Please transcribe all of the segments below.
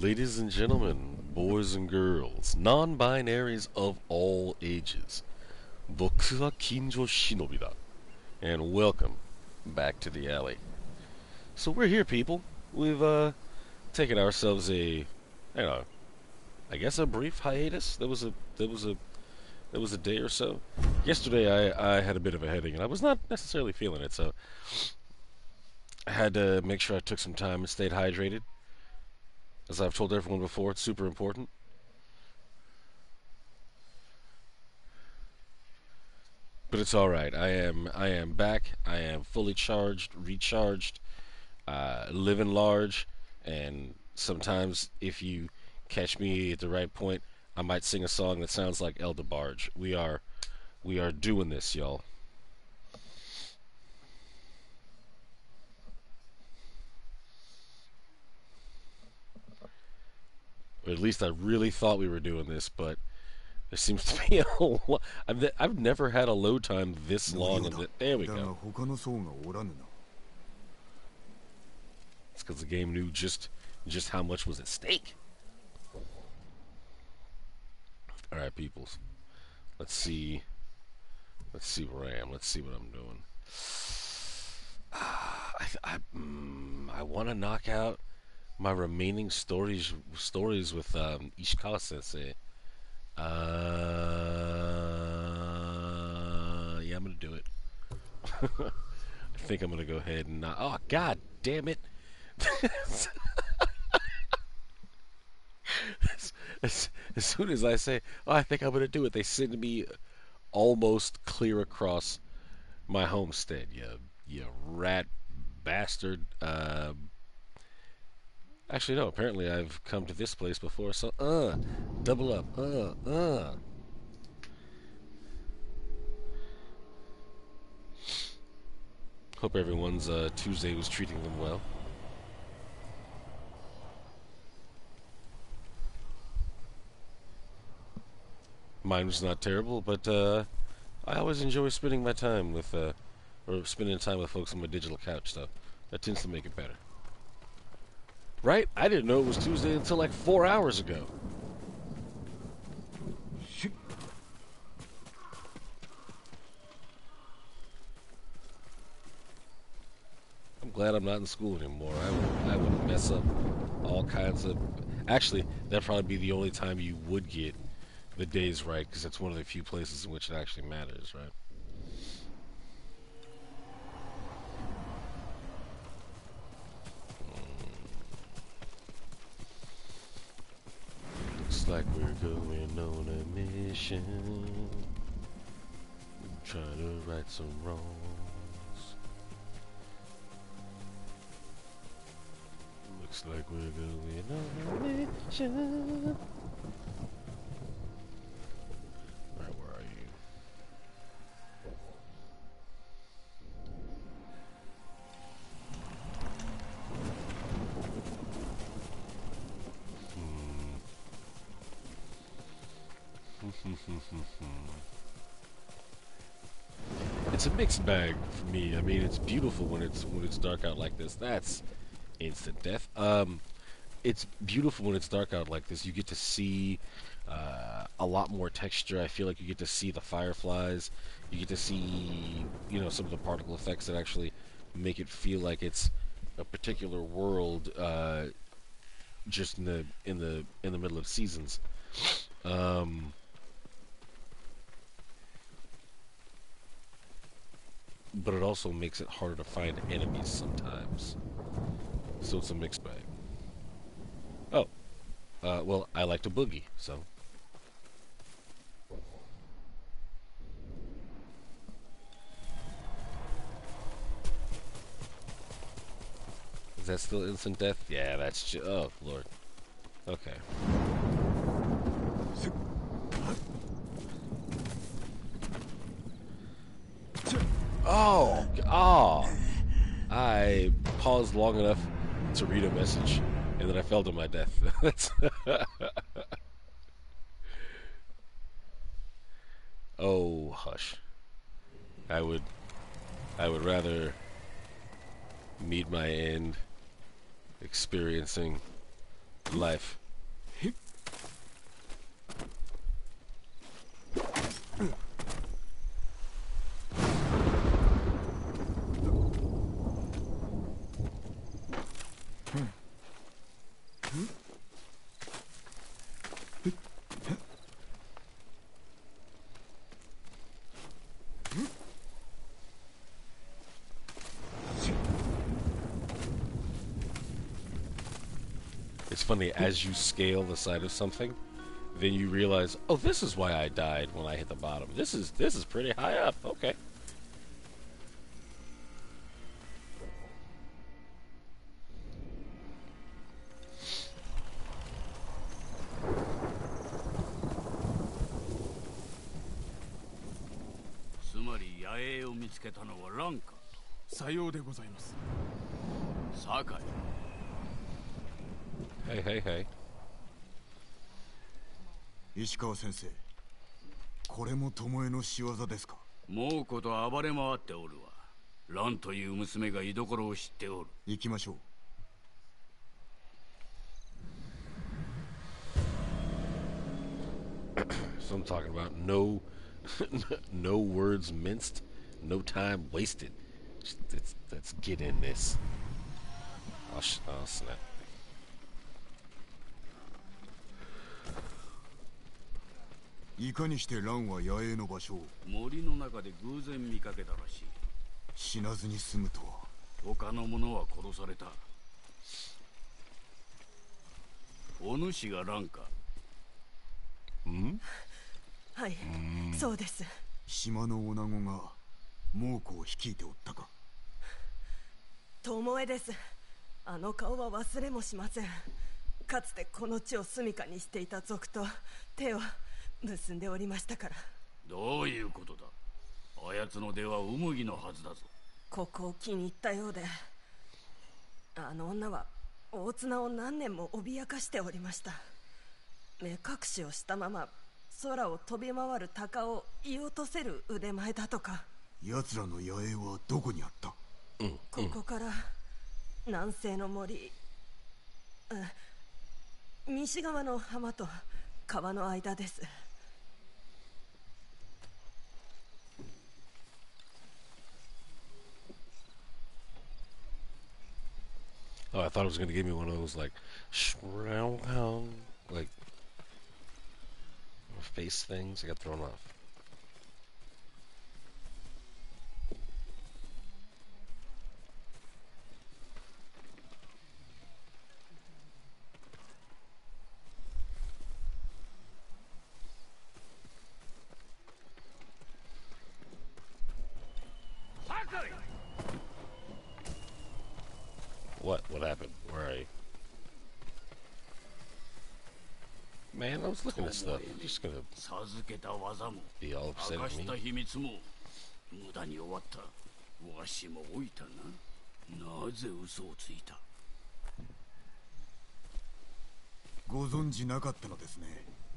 Ladies and gentlemen, boys and girls, non-binaries of all ages, 僕は近所忍びだ. And welcome back to the alley. So we're here, people. We've taken ourselves I guess a brief hiatus. There was a day or so. Yesterday, I had a bit of a headache, and I was not necessarily feeling it, so I had to make sure I took some time and stayed hydrated. As I've told everyone before, it's super important. But it's all right. I am back. I am fully charged, recharged, living large, and sometimes if you catch me at the right point, I might sing a song that sounds like El DeBarge. We are doing this, y'all. Or at least I really thought we were doing this, but there seems to be a lot. I've never had a load time this long. There we go. It's because the game knew just how much was at stake. All right, peoples. Let's see. Let's see where I am. Let's see what I'm doing. I want to knock out my remaining stories with Ishikawa Sensei. Yeah, I'm gonna do it. I think I'm gonna go ahead and oh god damn it. as soon as I say, oh, I think I'm gonna do it, they send me almost clear across my homestead. You rat bastard. Actually, no. Apparently, I've come to this place before. So, double up. Hope everyone's Tuesday was treating them well. Mine was not terrible, but I always enjoy spending my time with, or spending time with folks on my digital couch. So that tends to make it better. Right? I didn't know it was Tuesday until like 4 hours ago. I'm glad I'm not in school anymore. I would mess up all kinds of... Actually, that'd probably be the only time you would get the days right, because it's one of the few places in which it actually matters, right? Looks like we're going on a mission. Trying to right some wrongs. Looks like we're going on a mission. Alright, where are you? It's a mixed bag for me. I mean, it's beautiful when it's dark out like this. That's instant death. It's beautiful when it's dark out like this. You get to see a lot more texture. I feel like you get to see the fireflies. You get to see, some of the particle effects that actually make it feel like it's a particular world, just in the middle of seasons. But it also makes it harder to find enemies sometimes. So it's a mixed bag. Oh, well, I like to boogie, so. Is that still instant death? Yeah, that's just... Oh, Lord. Okay. Oh! I paused long enough to read a message, and then I fell to my death. That's oh, hush. I would rather meet my end experiencing life. It's funny, as you scale the side of something, then you realize, oh, this is why I died when I hit the bottom. This is pretty high up. Okay. Hey, hey, hey. 石川先生、これも巴の仕業ですか。 もうこと暴れ回っておるわ。蘭という娘が居所を知っておる。 行きましょう。 So I'm talking about no, no words minced, no time wasted. Let's get in this. Oh snap. いかにして蘭は野営の場所を。 森の中で偶然見かけたらしい。 死なずに済むとは。 他の者は殺された。お主が蘭か。 ん？ はい、そうです。 島の女子が猛虎を率いておったか。 巴です。あの顔は忘れもしません。かつてこの地を住処にしていた族と手を結んでおりましたから。 どういうことだ。あやつの出はウムギのはずだぞ。 ここを気に入ったようで、あの女は大綱を何年も脅かしておりました。目隠しをしたまま空を飛び回る鷹を射落とせる腕前だとか。 奴らの野営はどこにあった？ ここから南西の森、西側の浜と川の間です。 Oh, I thought it was going to give me one of those, like, like, face things. I got thrown off. What happened? Where are you? Man, I was looking at stuff. I'm just gonna be all upset at me. 無駄に終わった。わしも老いたな。なぜ嘘をついた。 ご存知なかったのですね。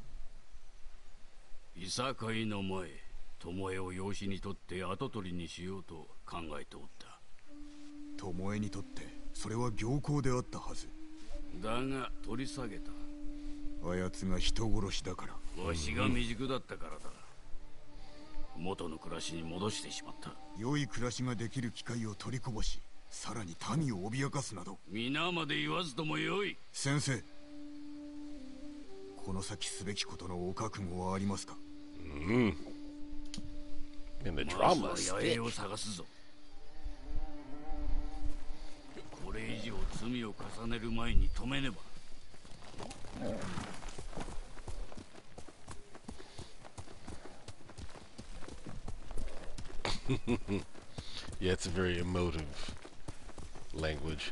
いさかいの前、巴を養子にとって跡取りにしようと考えておった。 巴にとってそれは行幸であったはず。 だが取り下げた。 あやつが人殺しだから。 わしが未熟だったからだ。元の暮らしに戻してしまった。 良い暮らしができる機会を取りこぼし、さらに民を脅かすなど。 皆まで言わずともよい。 先生、この先すべきことのお覚悟はありますか。 And the drama. まずは野営を探すぞ。これ以上罪を重ねる前に止めねば。 Yeah, it's a very emotive language.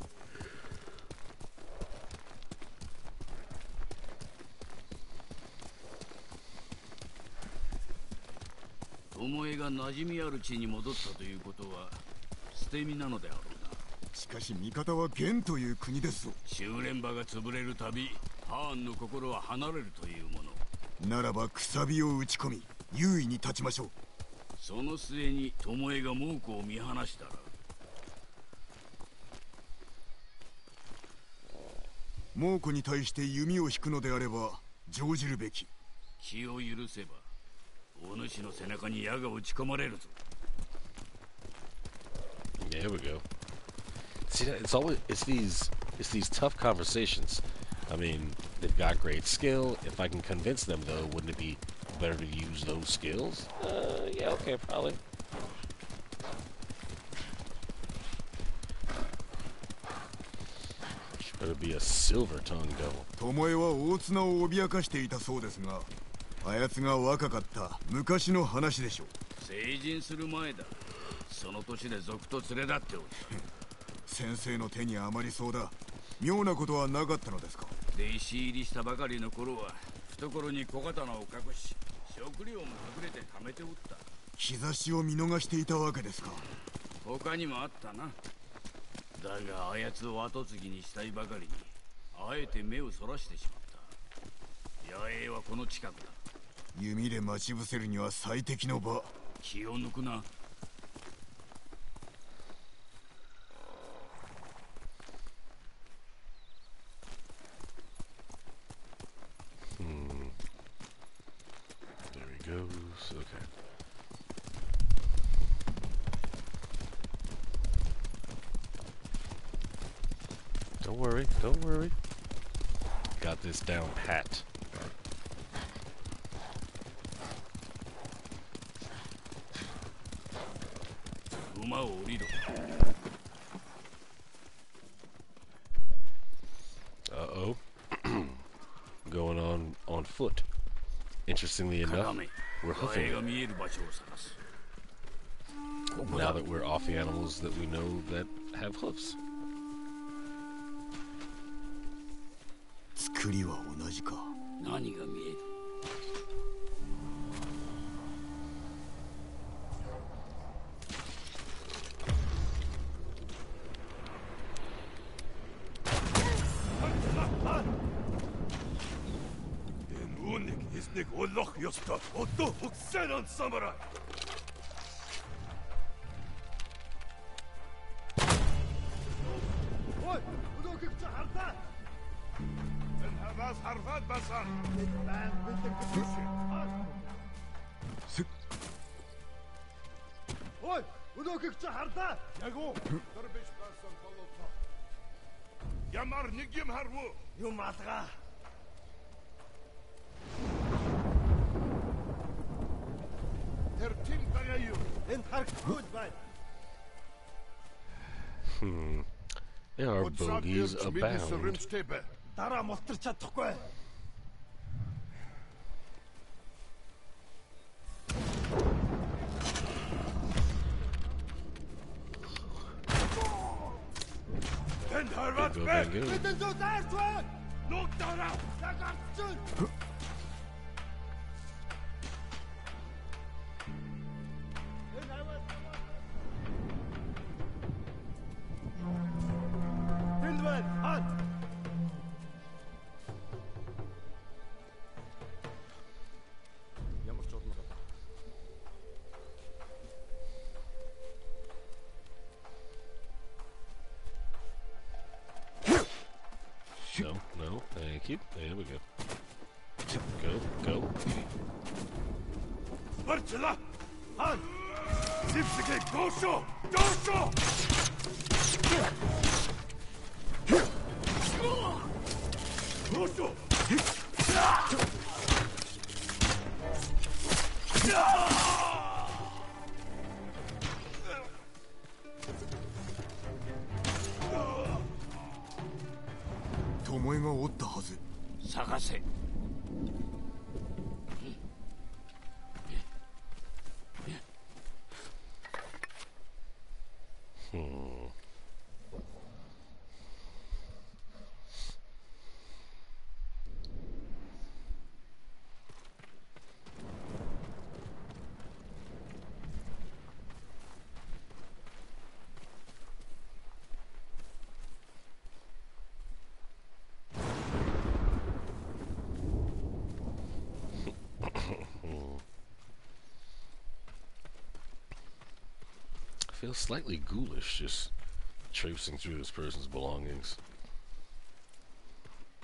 巴が馴染みある地に戻ったということは捨て身なのであろうな。 しかし味方は元という国ですぞ。 修練場が潰れるたび、ハーンの心は離れるというもの。 ならばくさびを打ち込み優位に立ちましょう。 その末に巴が猛虎を見放したら。 猛虎に対して弓を引くのであれば乗じるべき。 気を許せばお主の背中に矢が撃ち込まれるぞ。 There we go. See, it's these tough conversations. I mean, they've got great skill. If I can convince them, though, wouldn't it be better to use those skills? Yeah, okay, probably. Better be a silver-tongued devil. 巴は大綱を脅かしていたそうですが、あやつが若かった昔の話でしょう。 成人する前だ。その年で賊と連れ立っておった。 先生の手に余りそうだ。妙なことはなかったのですか。 弟子入りしたばかりの頃は懐に小刀を隠し、食料も隠れて貯めておった。 兆しを見逃していたわけですか。 他にもあったな。だがあやつを後継ぎにしたいばかりにあえて目をそらしてしまった。野営はこの近くだ。 弓で待ち伏せるには最適の場。 気を抜くな。 There he goes. Okay. Don't worry, don't worry. Got this down pat. 馬を降りろ。 Uh-oh. Going on foot. Interestingly enough, we're 野営 hoofing が it 見える場所を探す。 now that we're off the animals that we know that have hoofs. 作りは同じか。 何が見える。 Isnik Oloch Yosta, Otto Huxenon Samurai! Oi! Udok Harta! And Havas Harvat Basan! Man with the condition! Oi! Udok Harta! Yago! Darbish Basan Polota! Yamar Nigyam Harwo! Yumatra! There are bogeys abound. No, no, thank you. There we go. Go. Marcella! Han! Zipsike, Gosho! Gosho! Gosho! 巴がおったはず。 探せ。 I feel slightly ghoulish just traipsing through this person's belongings.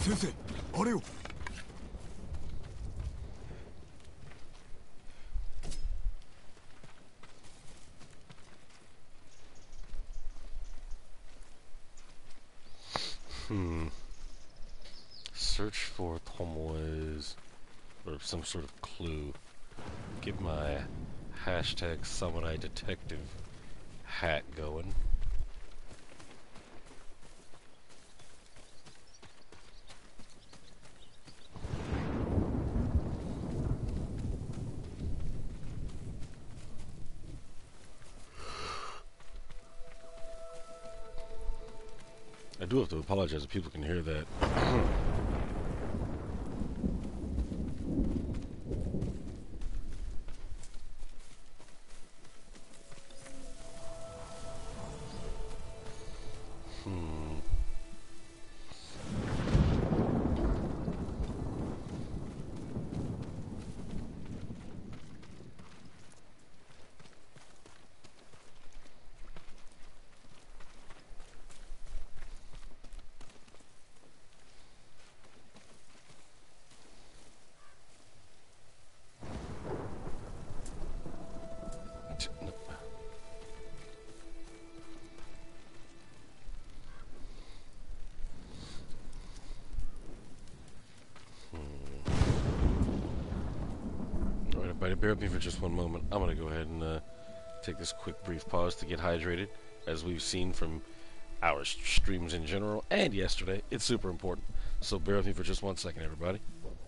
先生、あれを。 Search for Tomoe's or some sort of clue. Get my hashtag Samurai Detective hat going. I do have to apologize if people can hear that. Alright, everybody, bear with me for just one moment. I'm going to go ahead and take this quick brief pause to get hydrated. As we've seen from our streams in general and yesterday, it's super important. So bear with me for just 1 second, everybody.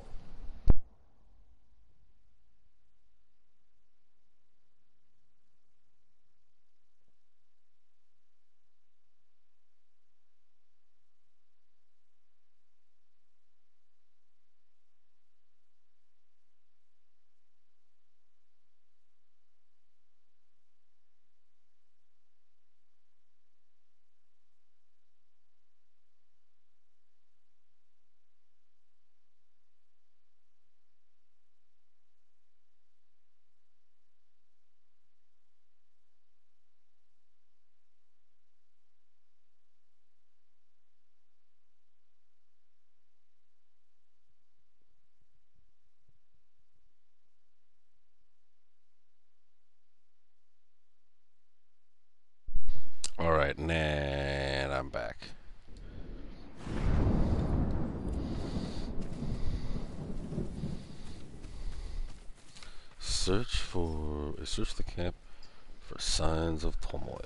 Alright, and I'm back. Search the camp for signs of Tomoe.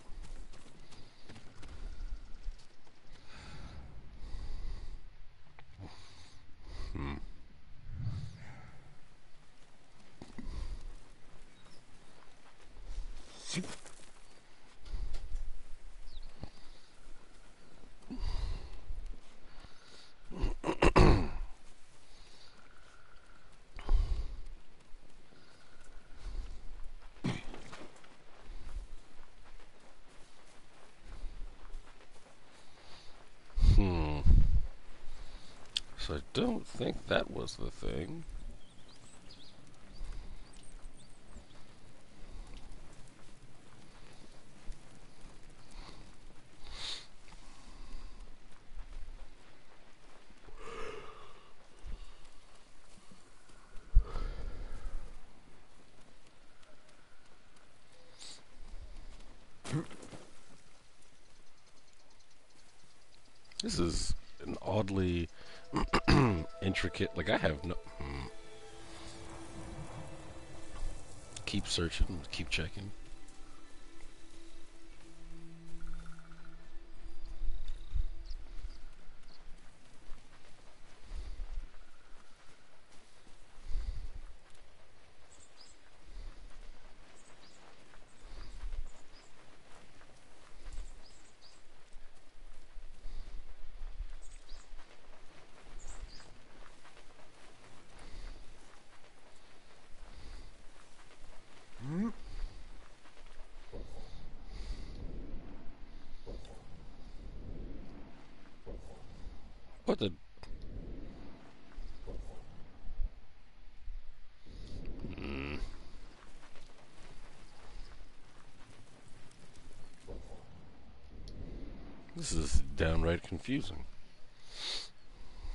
So I don't think that was the thing. This is an oddly intricate. Like I have no. Keep searching. Keep checking. What the? This is downright confusing.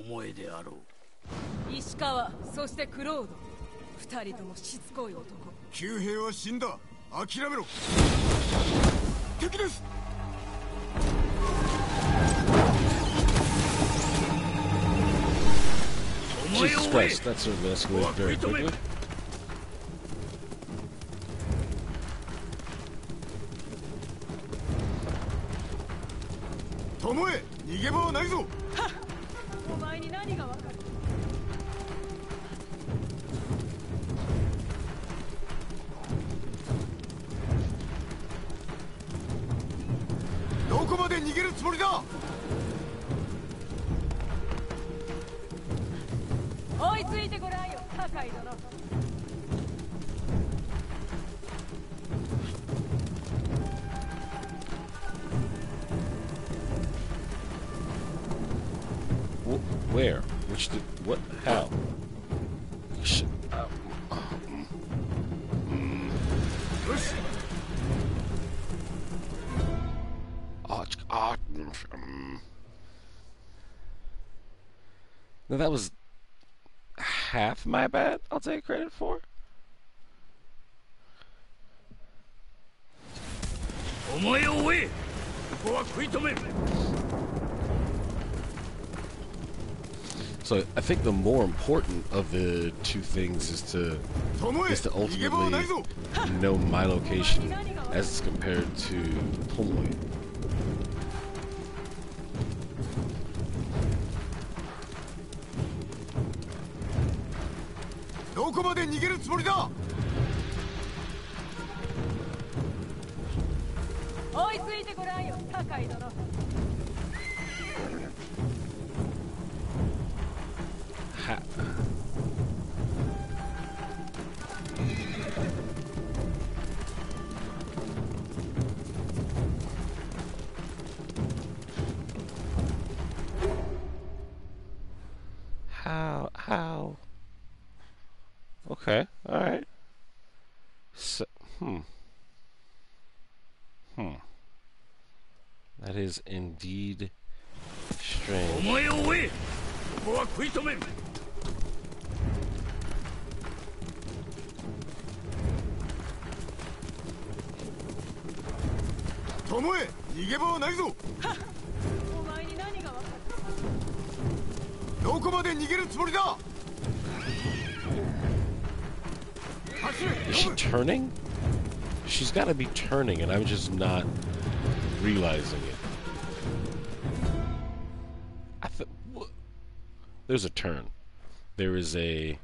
巴であろう。 石川、そしてクロード、二人ともしつこい男。 旧兵は死んだ。諦めろ。敵です。 Jesus Christ, that certainly escalated very quickly. 巴、逃げ場はないぞ。 お前に何がわかる？ どこまで逃げるつもりだ。 追いついてごらんよ、酒井殿。 Where? Which? What? How? Shit. よし。 Now that was half my bad. I'll take credit for. お前を追え。ここは食い止める。 So I think the more important of the two things is to ultimately know my location as compared to Tomoe. どこまで逃げるつもりだ。 追いついてごらんよ、酒井殿。 How? Okay, all right. So, That is indeed strange. お前を追え。ここは食い止める。 巴、逃げ場はないぞ。 お前に何がわかる？ どこまで逃げるつもりだ。 Is she turning? She's got to be turning, and I'm just not realizing it. There's a turn. There's a.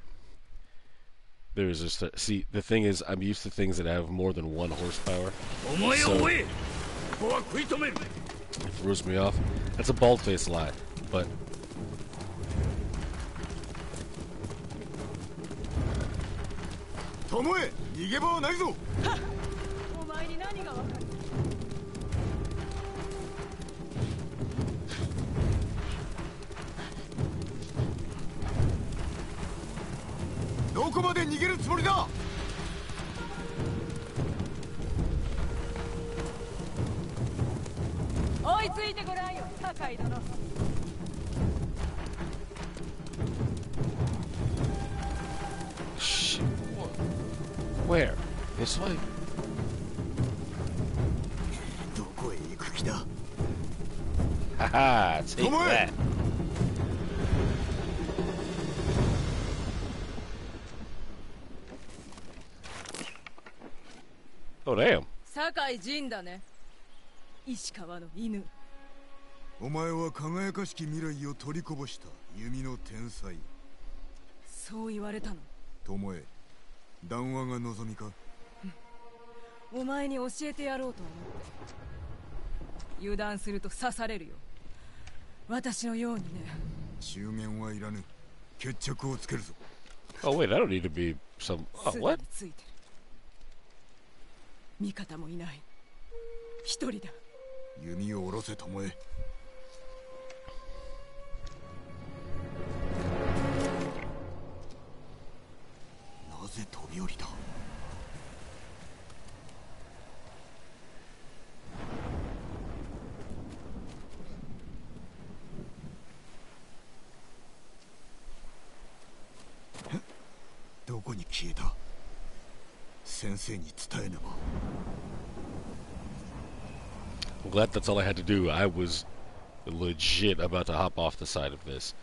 See, the thing is, I'm used to things that have more than 1 horsepower. So it throws me off. That's a bald-faced lie, but. 巴、逃げ場はないぞ。 お前に何がわかる？ どこまで逃げるつもりだ。 追いついてごらんよ、酒井殿。 Shit. Where? This way? どこへ行く気だ。 Haha, take that. Oh, damn. 酒井仁だね。石川の犬。 お前は輝かしき未来を取りこぼした弓の天才。 そう言われたの。 巴、談話が望みか。 お前に教えてやろうと思って。油断すると刺されるよ。私のようにね。 中言はいらぬ。決着をつけるぞ。 Oh, wait, I don't need to be some... Oh, すで what? についてる。味方もいない。一人だ。 弓を下ろせ、巴。なぜ飛び降りた。 消えた。先生に伝えねば。 I'm glad that's all I had to do. I was legit about to hop off the side of this.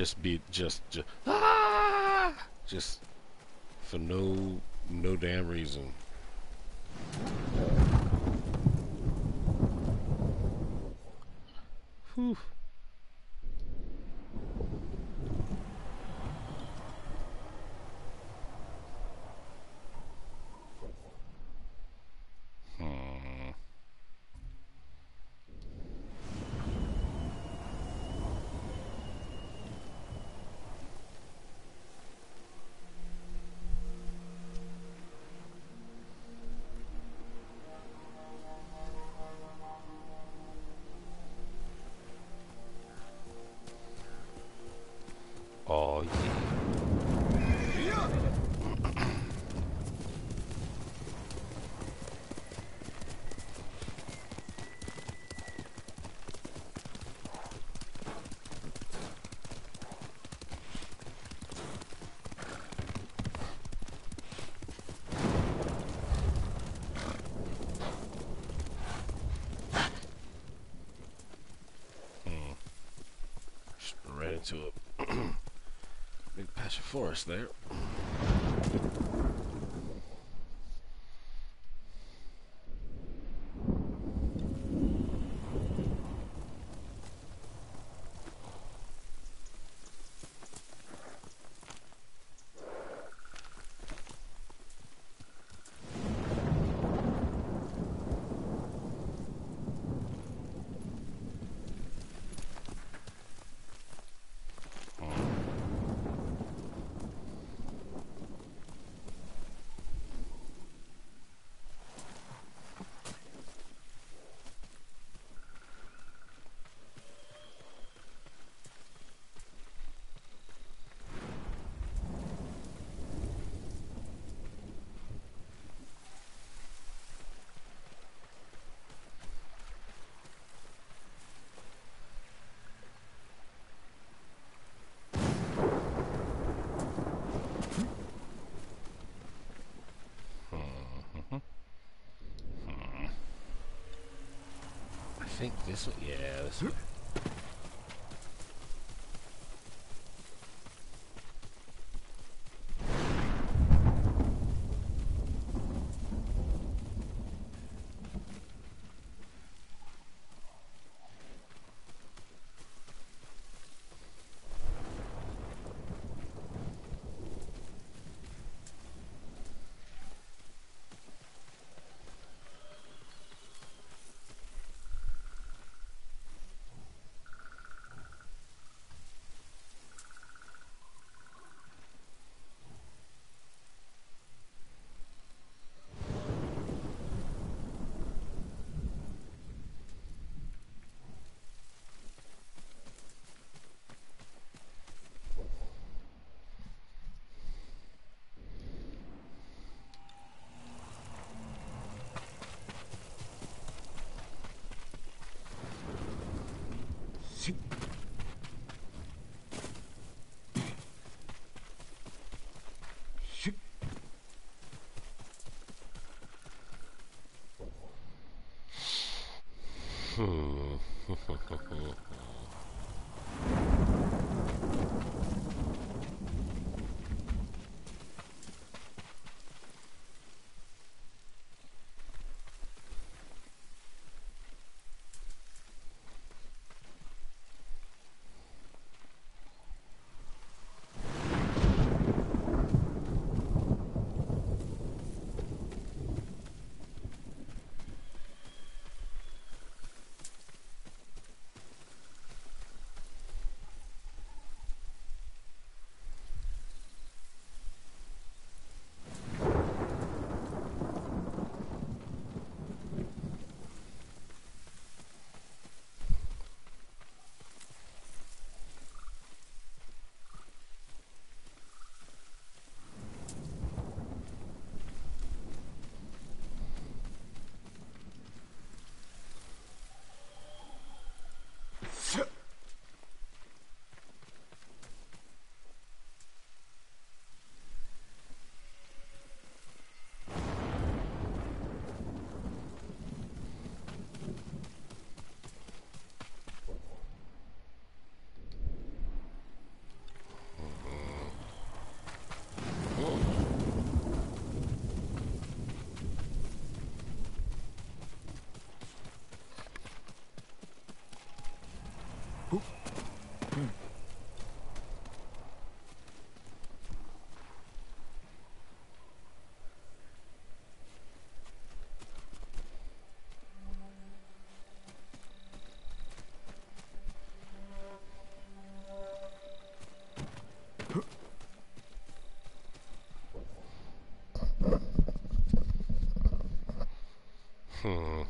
Just for no damn reason. Whew. Oh yeah. Just ran into a big patch of forest there. I think this one, yeah, this one. Hmm.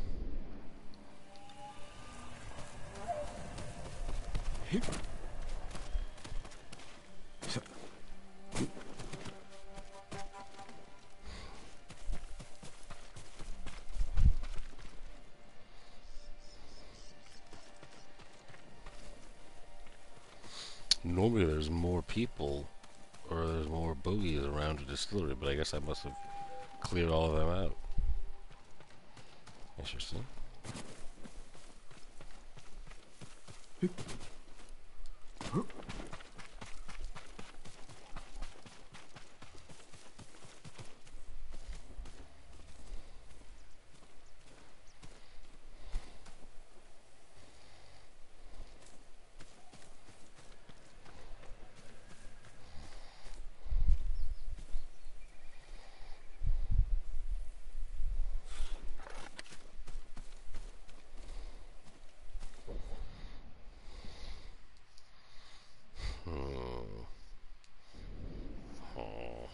Normally there's more people or there's more bogies around the distillery, but I guess I must have cleared all of them out. Interesting. Oh.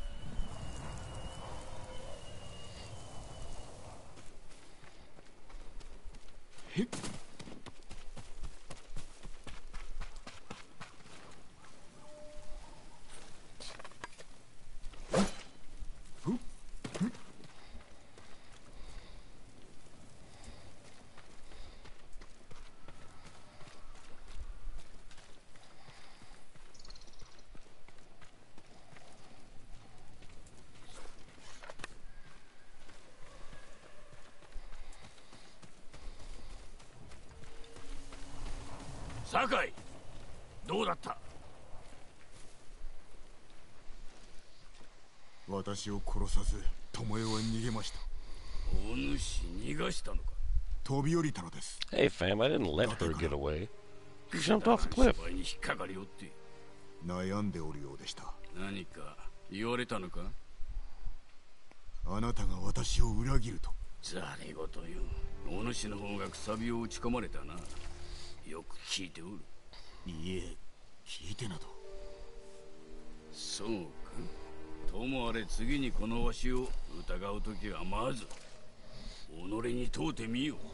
酒井、どうだった？ 私を殺さず巴は逃げました。 お主逃がしたのか？ 飛び降りたのです。 Hey fam, I didn't let her get away. She jumped off the cliff. 芝居に引っかかりおって。 悩んでおるようでした。 何か言われたのか？ あなたが私を裏切ると。 ざれ言よ。お主の方がくさびを打ち込まれたな。よく聞いておる。 いいえ、聞いてなど。 そうか。ともあれ次にこのわしを疑うときはまず己に問うてみよ。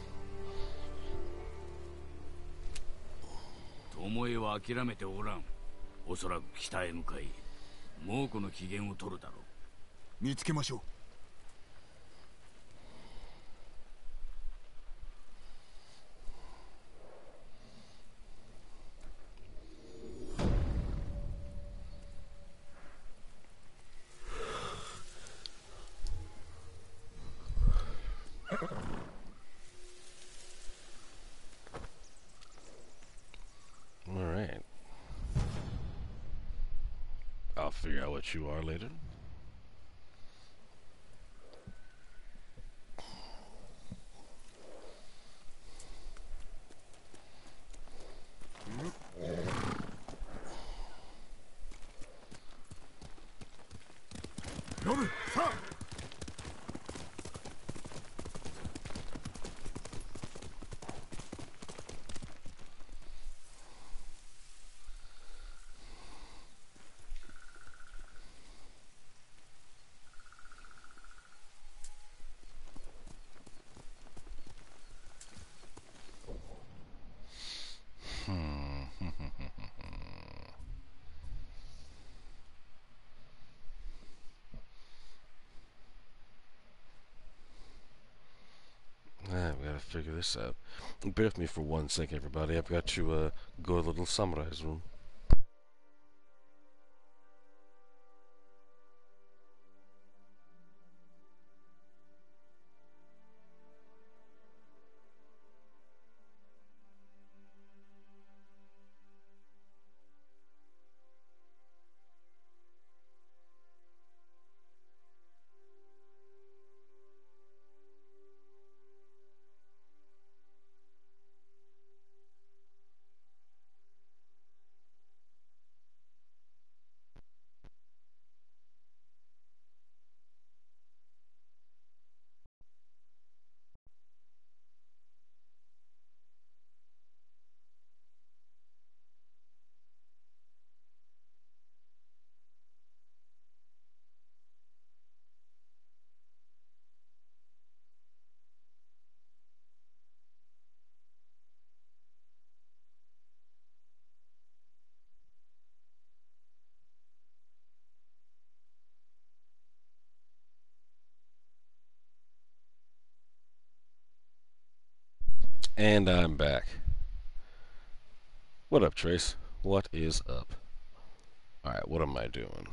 巴は諦めておらん。おそらく北へ向かい猛虎の機嫌を取るだろう。 見つけましょう。 Alright. I'll figure out what you are later. We gotta figure this out. Bear with me for 1 second, everybody. I've got to go to the little samurai's room. And I'm back. What up, Trace? What is up? Alright, what am I doing?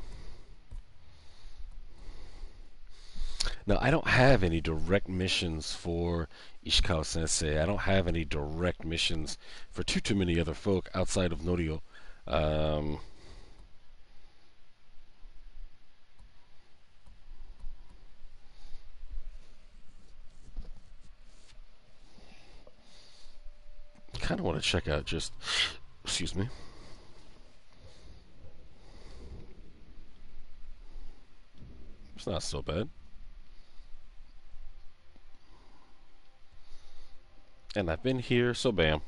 Now, I don't have any direct missions for Ishikawa Sensei. I don't have any direct missions for too many other folk outside of Norio. Kind of want to check out just, excuse me. It's not so bad. And I've been here, so bam.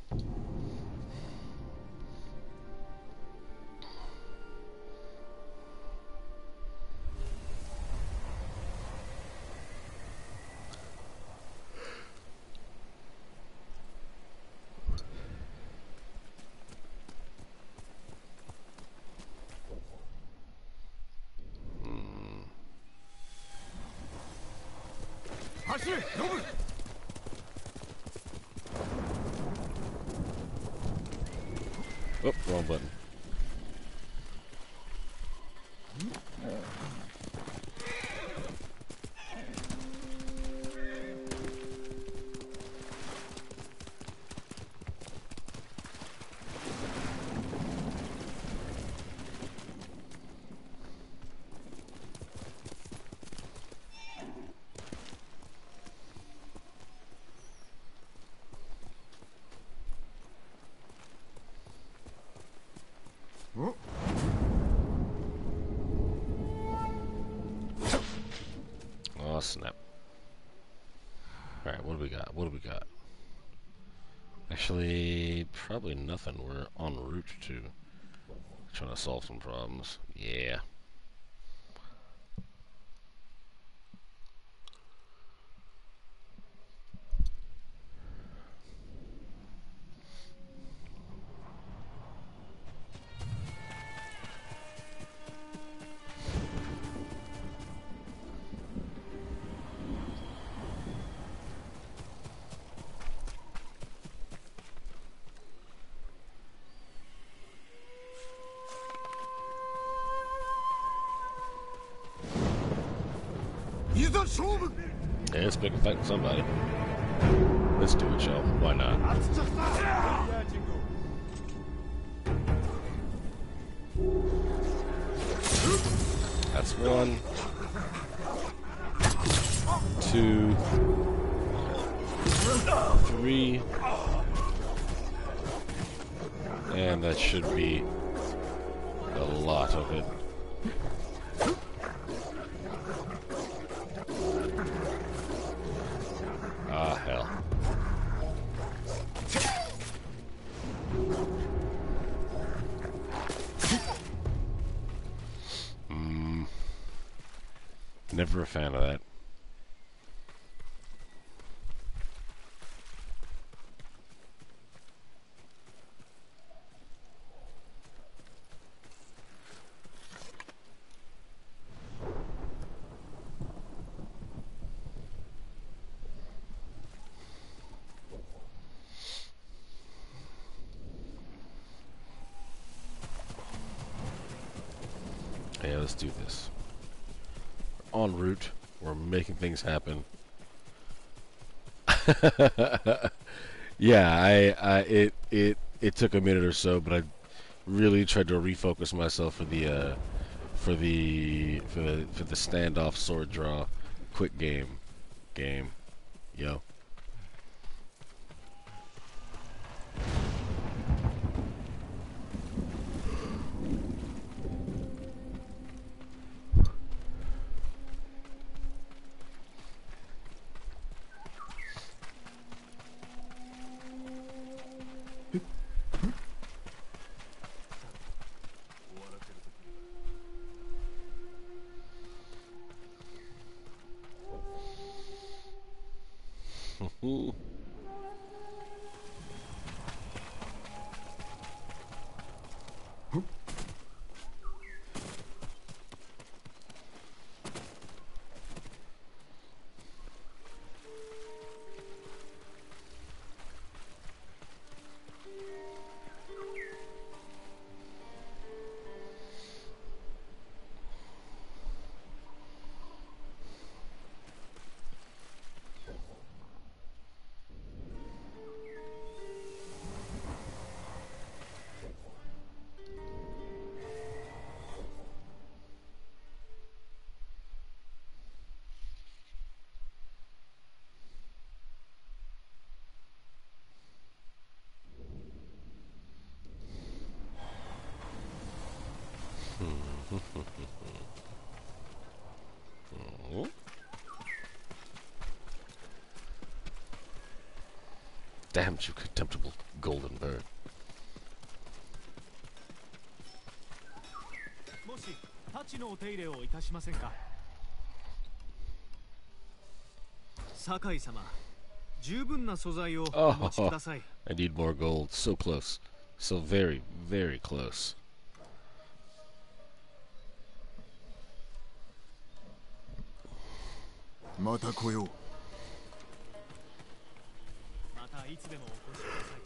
Oh, wrong button. Oh, snap. Alright, what do we got? What do we got? Actually, probably nothing. We're en route to trying to solve some problems. Yeah. Yeah, let's pick a fight with somebody. Let's do it, y'all. Why not? That's one. 2. 3. And that should be a lot of it. Ah, hell. Never a fan of that. Yeah, let's do this. We're en route. We're making things happen. Yeah, it took a minute or so, but I really tried to refocus myself for the standoff sword draw quick game. Yo. Damned you contemptible golden bird. もし太刀のお手入れをいたしませんか。酒井様、十分な素材をお持ちください。 I need more gold. So close. So very, very close. また来よう。 またいつでもお越しください。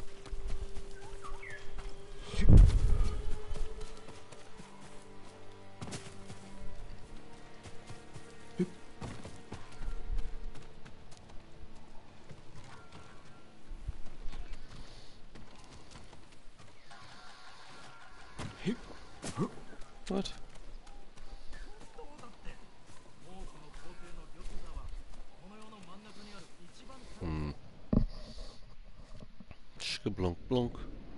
What? Shkablunk blunk.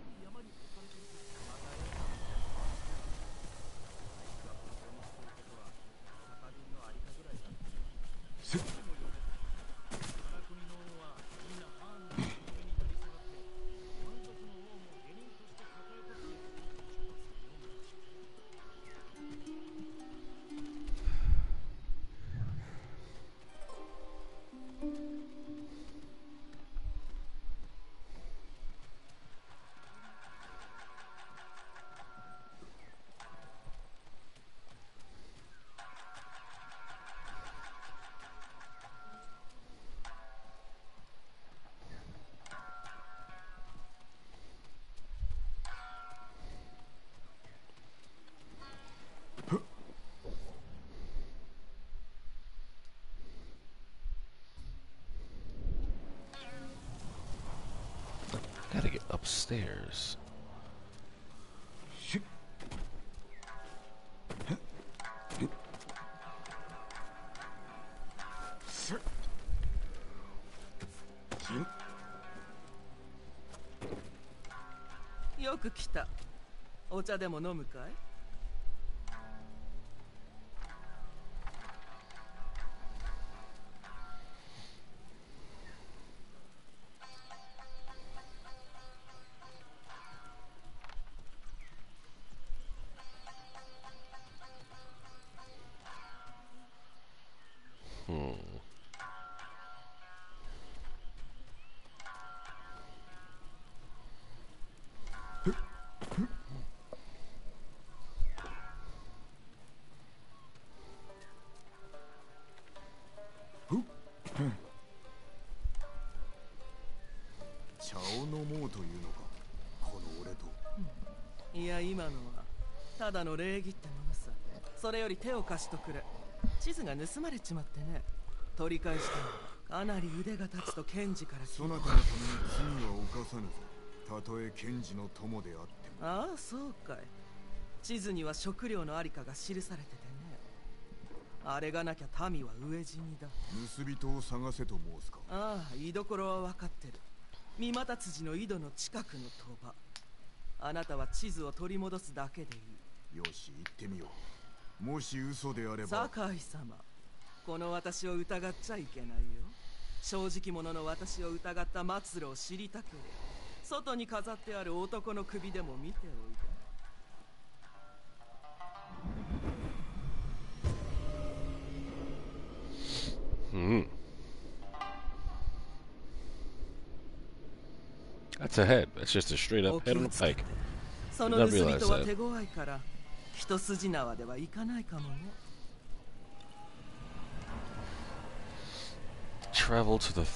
Gotta get upstairs. Yoく来た。お茶でも飲むかい？ 茶を飲もうというのか、この俺と。 いや、今のはただの礼儀ってものさ。それより手を貸しとくれ。地図が盗まれちまってね。取り返したのかなり腕が立つと検事からそなたのために罪は犯さぬぞ。たとえ検事の友であっても。 ああ、そうかい。地図には食料のありかが記されててね。あれがなきゃ民は飢え死にだ。 盗人を探せと申すか。 ああ、居所は分かってる。三股辻の井戸の近くの賭場。あなたは地図を取り戻すだけでいい。 よし、行ってみよう。もし嘘であれば。 酒井様、この私を疑っちゃいけないよ。正直者の私を疑った末路を知りたければ、外に飾ってある男の首でも見ておいで。 That's a head. That's just a straight up head on a pike. その盗人は手強いから一筋縄ではいかないかもね。 Travel to the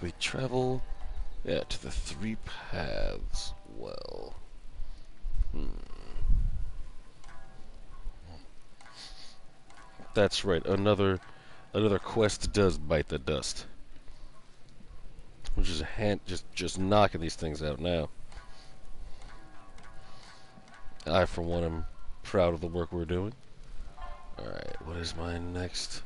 to the three paths. Well, that's right. Another quest does bite the dust. Which is just knocking these things out now. I, for one, am proud of the work we're doing. All right, what is mine next?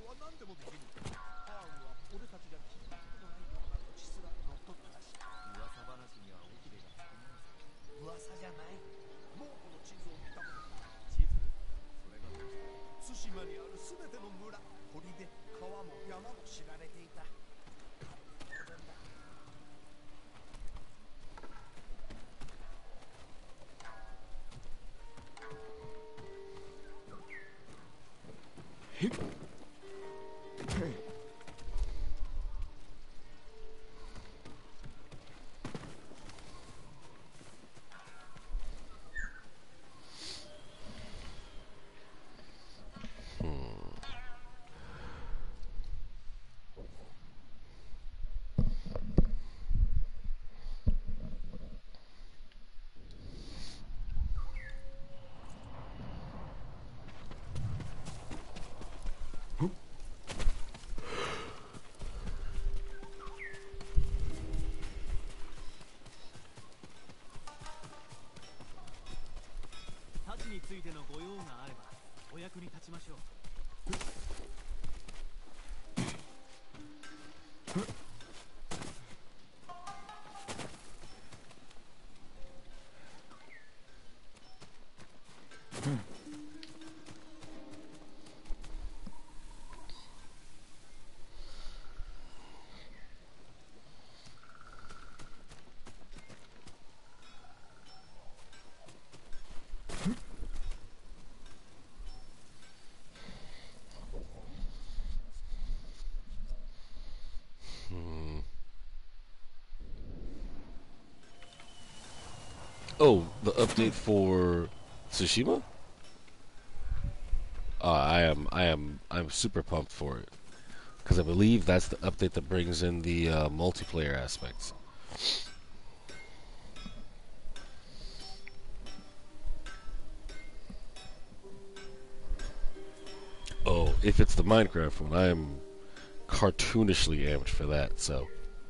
は何でもできる。ファームは俺たちが聞いたことのないような土地すら乗っ取ってたし、噂話には尾ひれが少ないさ。噂じゃない。もうこの地図を見たことか。地図？それがどうした？対馬にある全ての村、砦、川も山も知られていた。当然だ。 太刀についてのご用があればお役に立ちましょう。 Oh, the update for Tsushima? I'm super pumped for it because I believe that's the update that brings in the multiplayer aspects. Oh, if it's the Minecraft one, I am cartoonishly amped for that. So.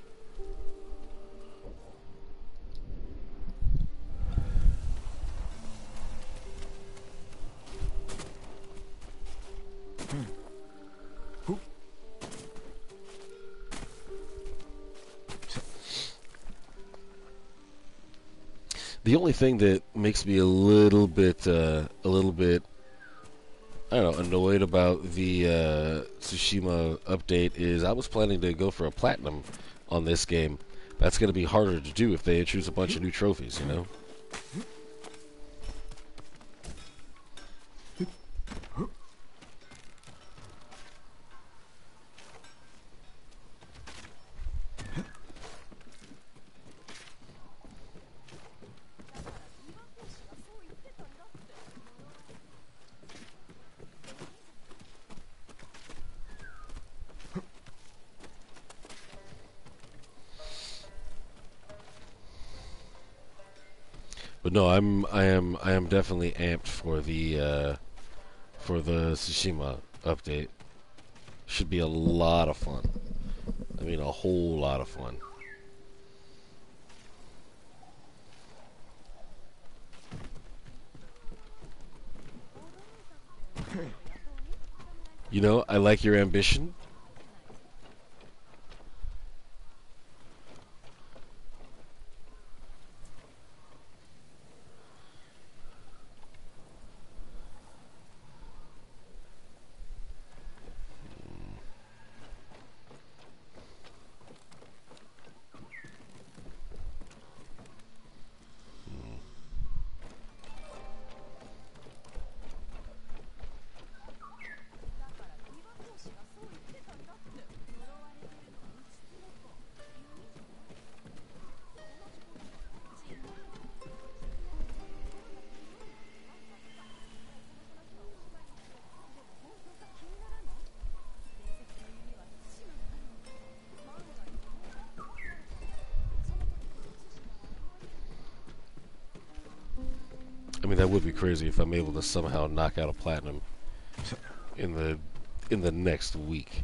The only thing that makes me a little bit, I don't know, annoyed about the Tsushima update is I was planning to go for a platinum on this game. That's going to be harder to do if they introduce a bunch of new trophies, you know? But no, I am definitely amped for the Tsushima update. Should be a lot of fun. I mean, a whole lot of fun. You know, I like your ambition. I mean, that would be crazy if I'm able to somehow knock out a platinum in the next week.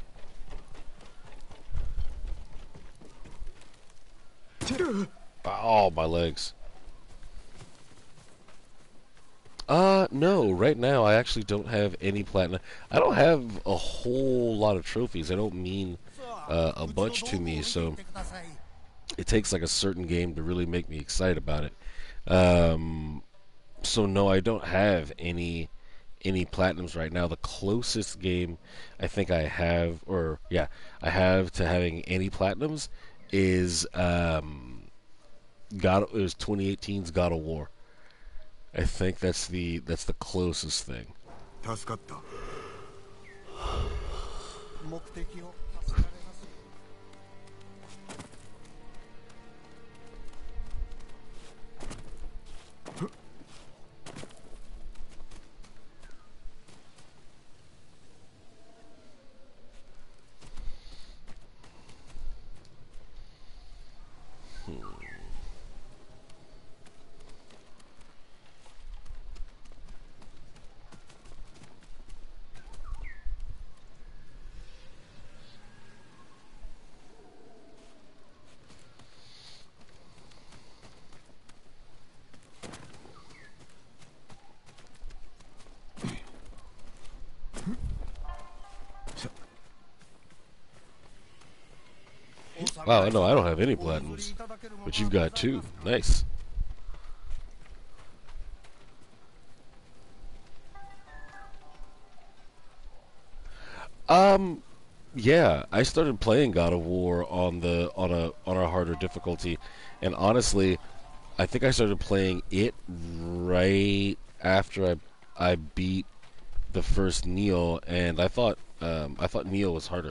Oh, my legs. No. Right now, I actually don't have any platinum. I don't have a whole lot of trophies. I don't mean さあ a うちの bunch 道 to 具を me, 見ていっ so てください it takes like a certain game to really make me excited about it. Um, so no, I don't have any platinums right now. The closest game I think I have, or yeah, I have to having any platinums is God. It was 2018's God of War. I think that's the closest thing. 助かった。 目的を助けられますよ Wow, I know I don't have any platinums, but you've got two. Nice. Yeah, I started playing God of War on a harder difficulty, and honestly, I think I started playing it right after I beat the first Neo, and I thought Neo was harder.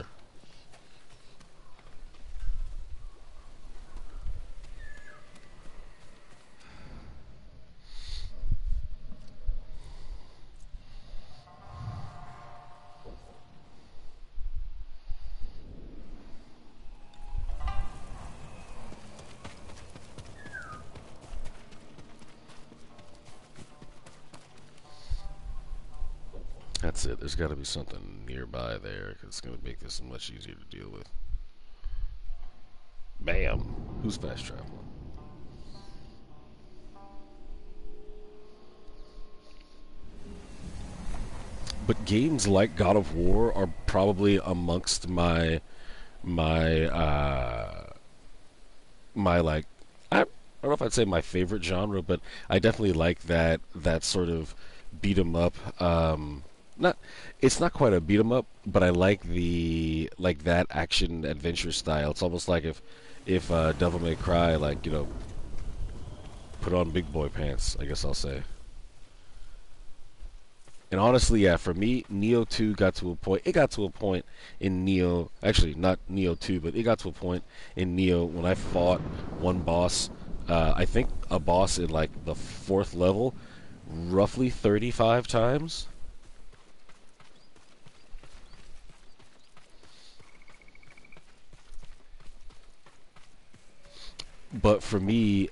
That's it. There's got to be something nearby there, 'cause it's going to make this much easier to deal with. Bam! Who's fast traveling? But games like God of War are probably amongst my my like I don't know if I'd say my favorite genre, but I definitely like that sort of beat 'em up. Not it's not quite a beat 'em up, but I like that action adventure style. It's almost like if Devil May Cry, like, put on big boy pants, I guess I'll say. And honestly, yeah, for me, Neo 2 got to a point. It got to a point in Neo, actually not Neo 2, but it got to a point in Neo when I fought one boss. I think a boss in like the fourth level, roughly 35 times. But for me,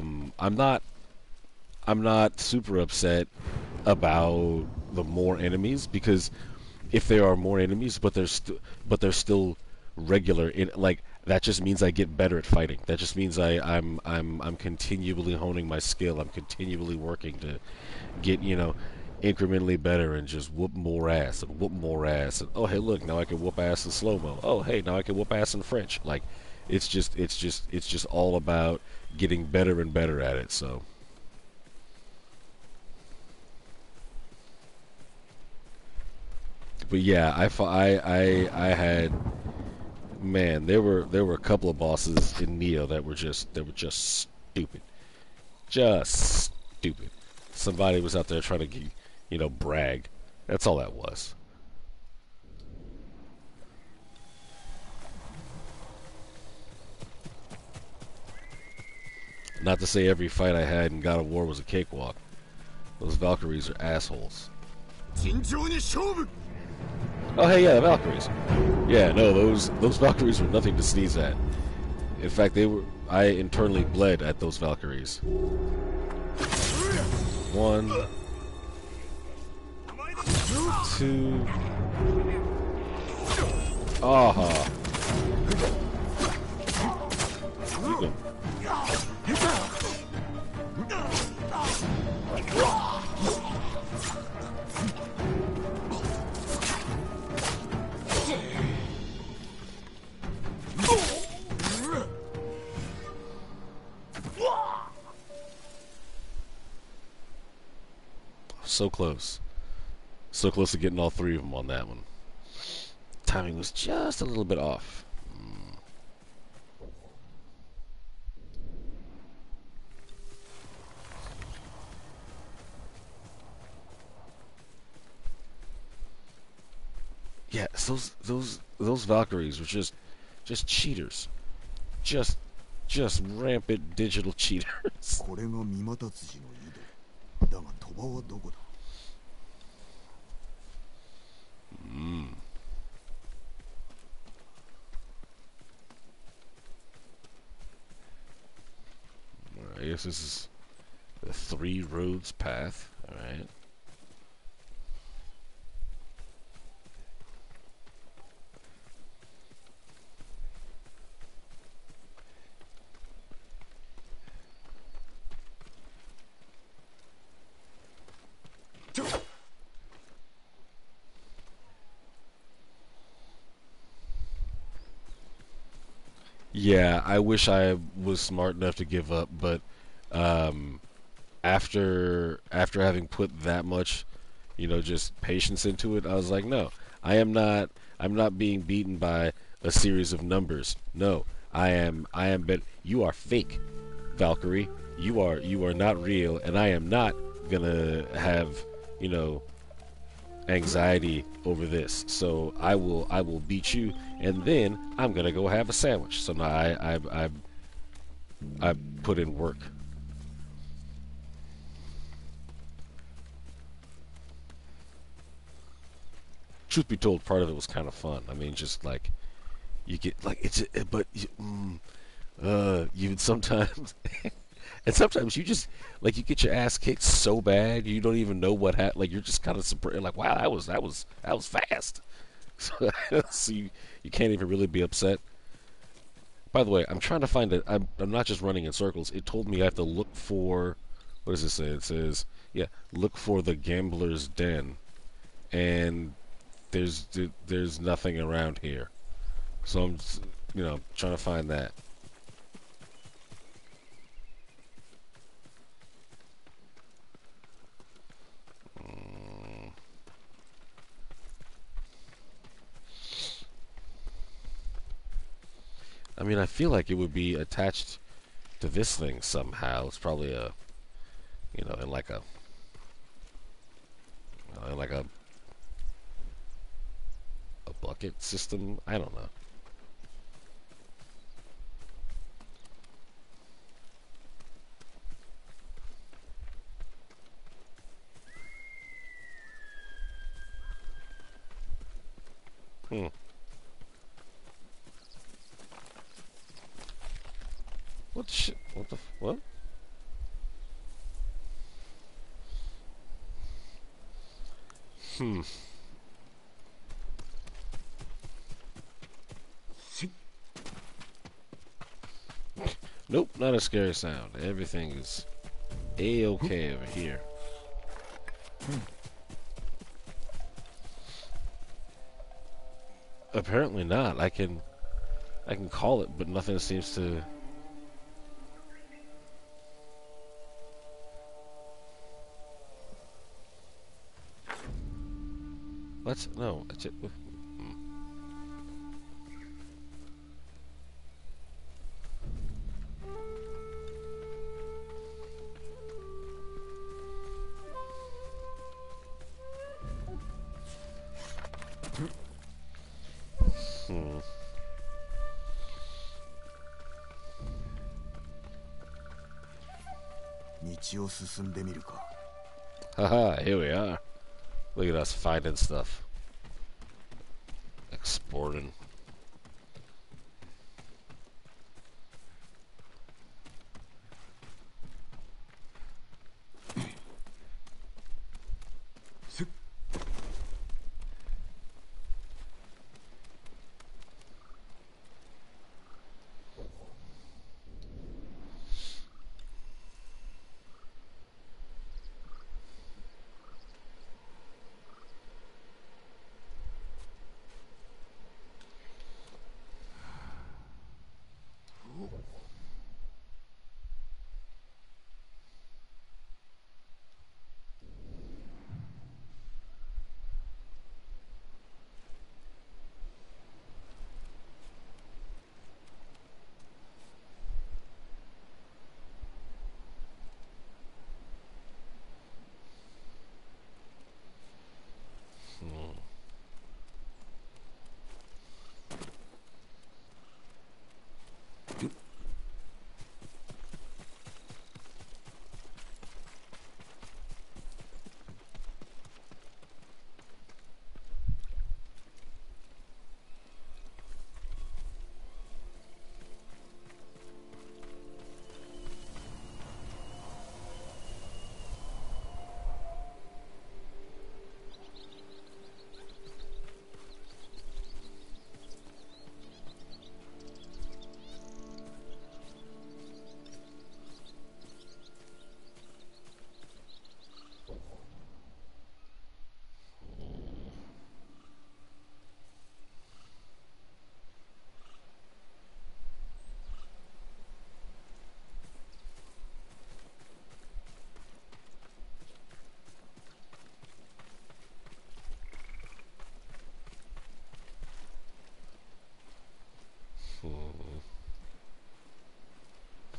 I'm not super upset about the more enemies, because if there are more enemies, but they're still regular, in like, that just means I get better at fighting. That just means I'm continually honing my skill. I'm continually working to get, incrementally better and just whoop more ass and whoop more ass. And oh, hey, look, now I can whoop ass in slow mo. Oh, hey, now I can whoop ass in French. Like, it's just all about getting better and better at it. So. But yeah, I had, man, there were a couple of bosses in Neo that were just stupid, just stupid. Somebody was out there trying to, brag. That's all that was. Not to say every fight I had in God of War was a cakewalk. Those Valkyries are assholes. 慎重に勝負 Oh, hey, yeah, the Valkyries. Yeah, no, those Valkyries were nothing to sneeze at. In fact, I internally bled at those Valkyries. One, two. Aha. You can So close. So close to getting all three of them on that one. Timing was just a little bit off. Yeah, those Valkyries were just cheaters. Just just rampant digital cheaters. これが三股筋の井戸だが鳥羽はどこだ I guess this is the Three Roads path. Alright. Yeah, I wish I was smart enough to give up, but um, after having put that much, just patience into it, I was like, no, I am not. I'm not being beaten by a series of numbers. No, I am. I am. But you are fake, Valkyrie. You are not real, and I am not gonna have you know anxiety over this. So I will beat you, and then I'm gonna go have a sandwich. So now I put in work. Truth be told, part of it was kind of fun. I mean, just like you get like but you sometimes and sometimes you just like you get your ass kicked so bad you don't even know what happened. Like you're just kind of surprised, like wow, that was fast. So you can't even really be upset. By the way, I'm trying to find it. I'm not just running in circles. It told me I have to look for what does it say? It says yeah, look for the gambler's den, and there's nothing around here. So I'm trying to find that. I mean, I feel like it would be attached to this thing somehow. It's probably in like a, in like a bucket system. I don't know. Hmm. What shit? What the what? Hmm. Nope, not a scary sound. Everything is a-okay over here. Apparently not. I can call it, but nothing seems to. What? No. It's it. Hmm. Haha, here we are. Look at us finding stuff. Exporting.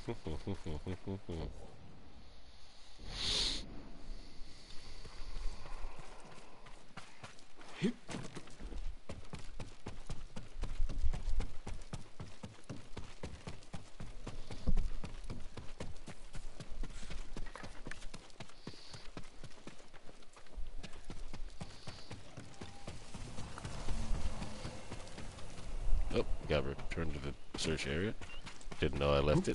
Oh, got returned to the search area. Didn't know I left it.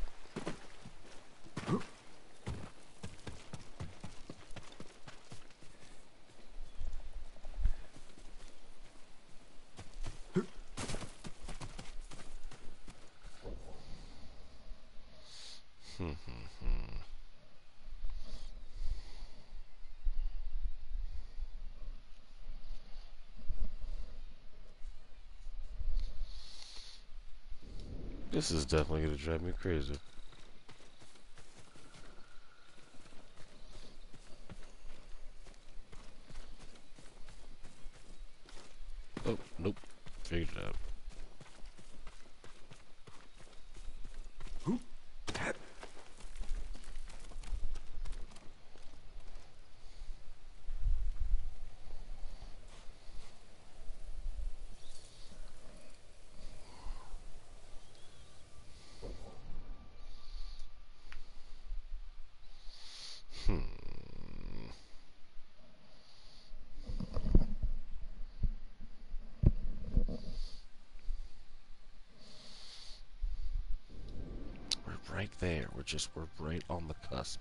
This is definitely gonna drive me crazy. Oh, nope. Figured it out. We're right there. We're right on the cusp.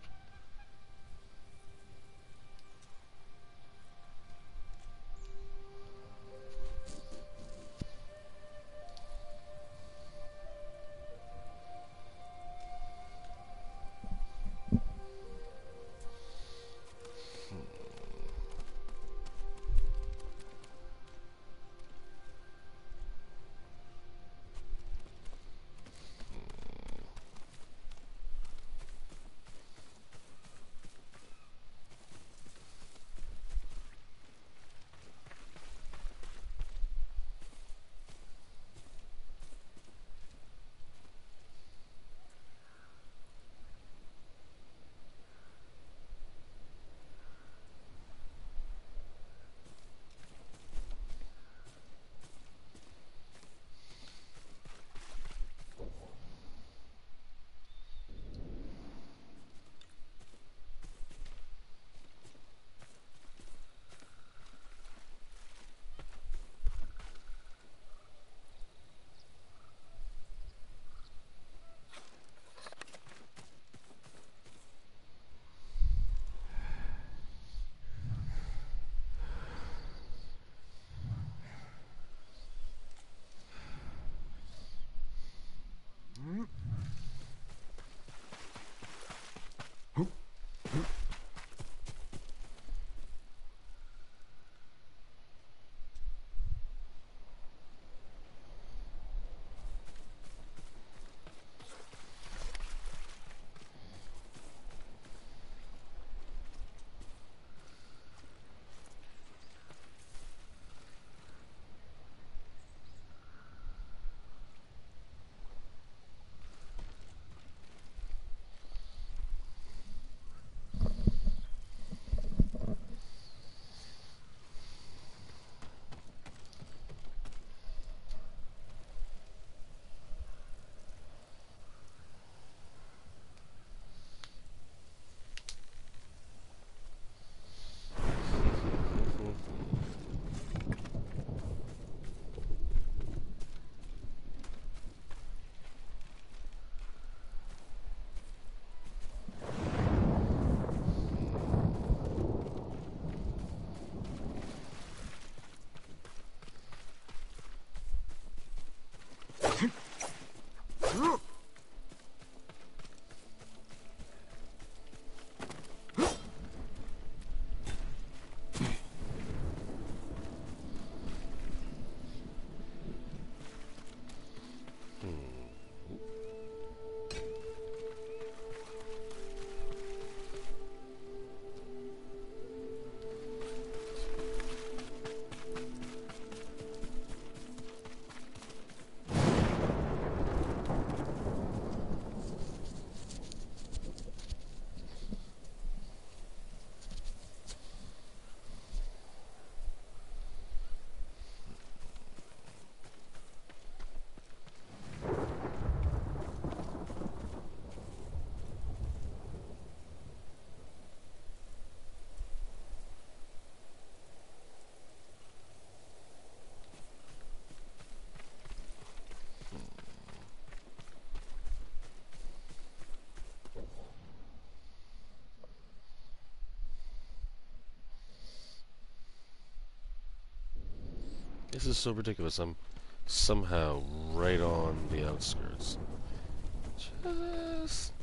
This is so ridiculous. I'm somehow right on the outskirts. Just...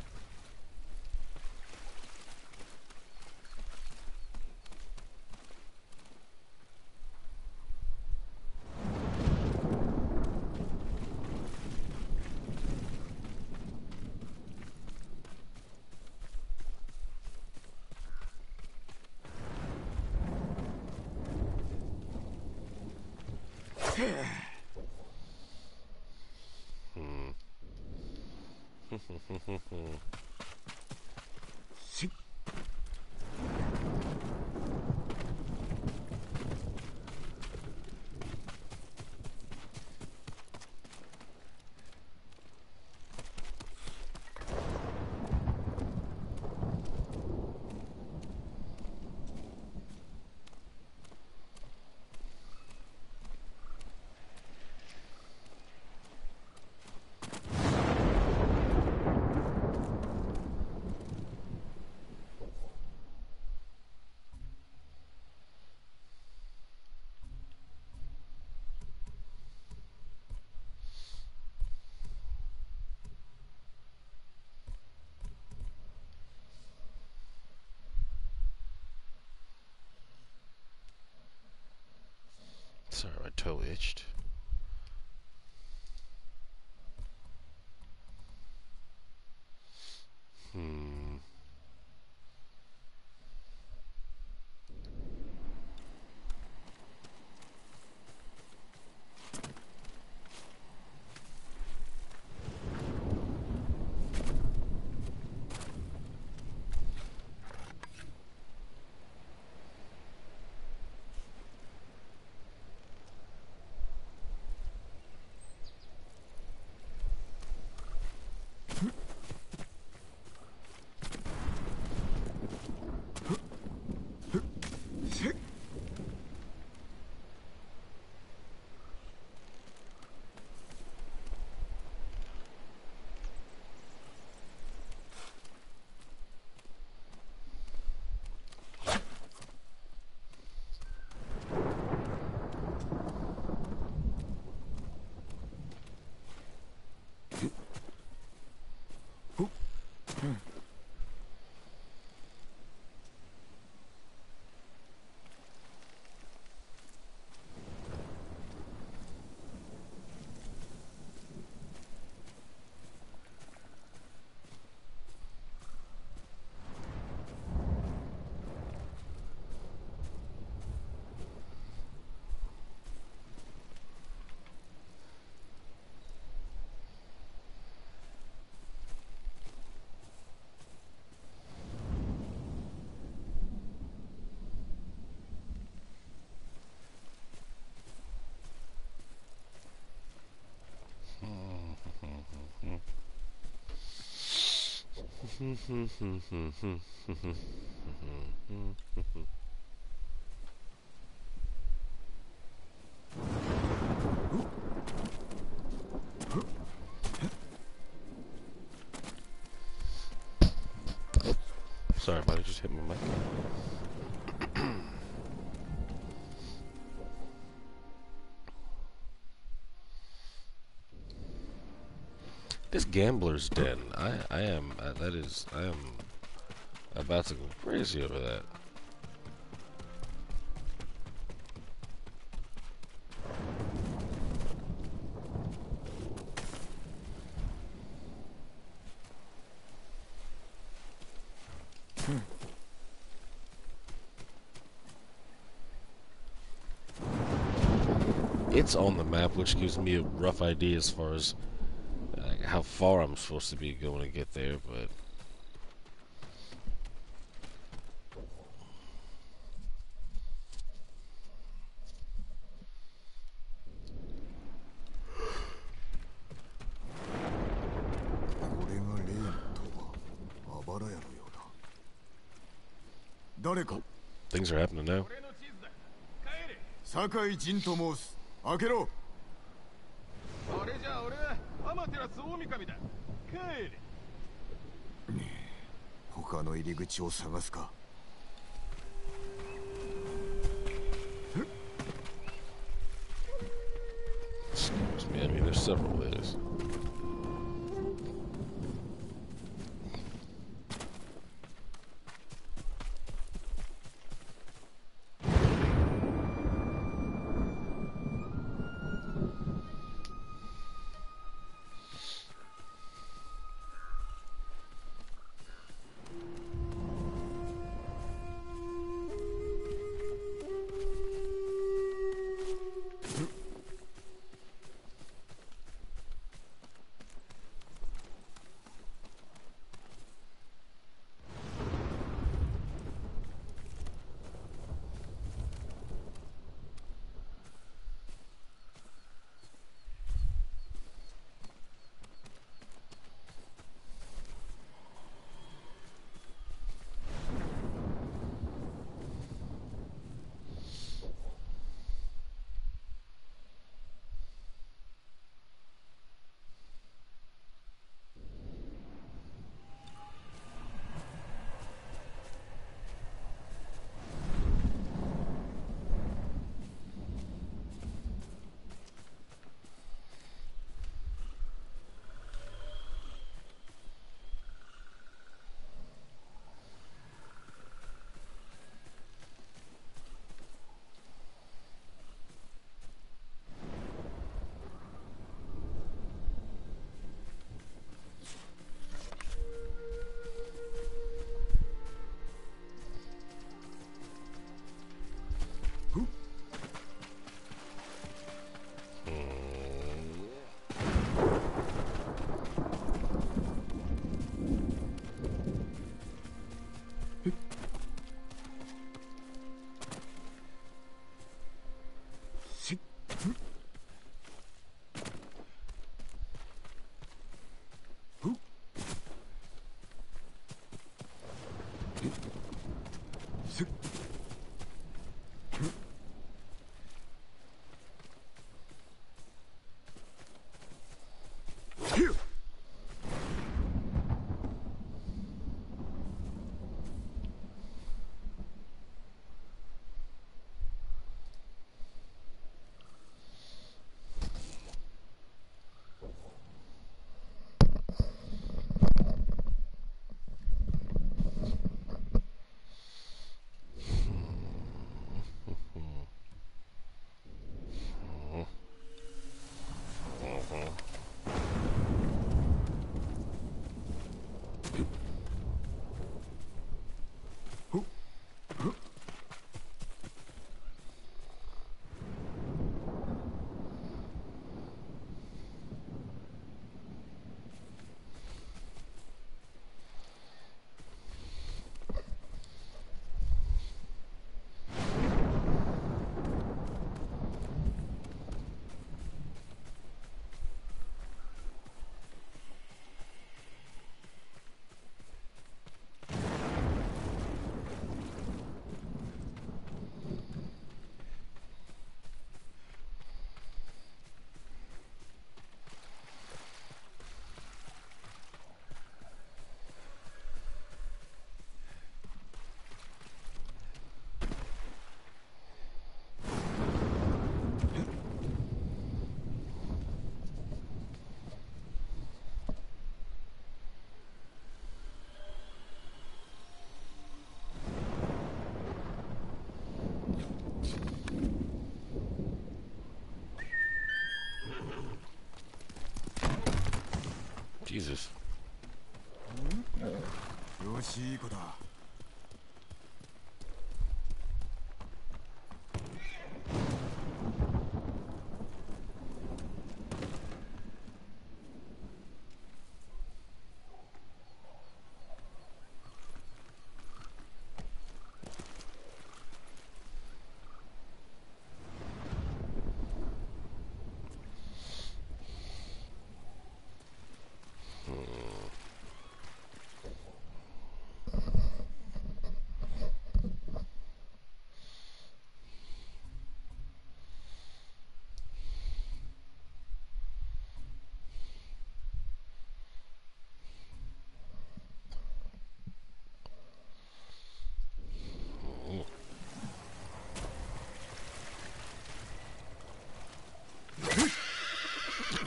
Sorry, my toe itched. Sorry, buddy, just hit my mic. This gambler's den. I am about to go crazy over that. It's on the map, which gives me a rough idea as far as how far I'm supposed to be going to get there, but things are happening now. 酒井仁と申す。開けろ。 それじゃあ俺はアマテラス大神だ。帰れ。 他の入り口を探すか。 several layers. Jesus. よし、いい子だ。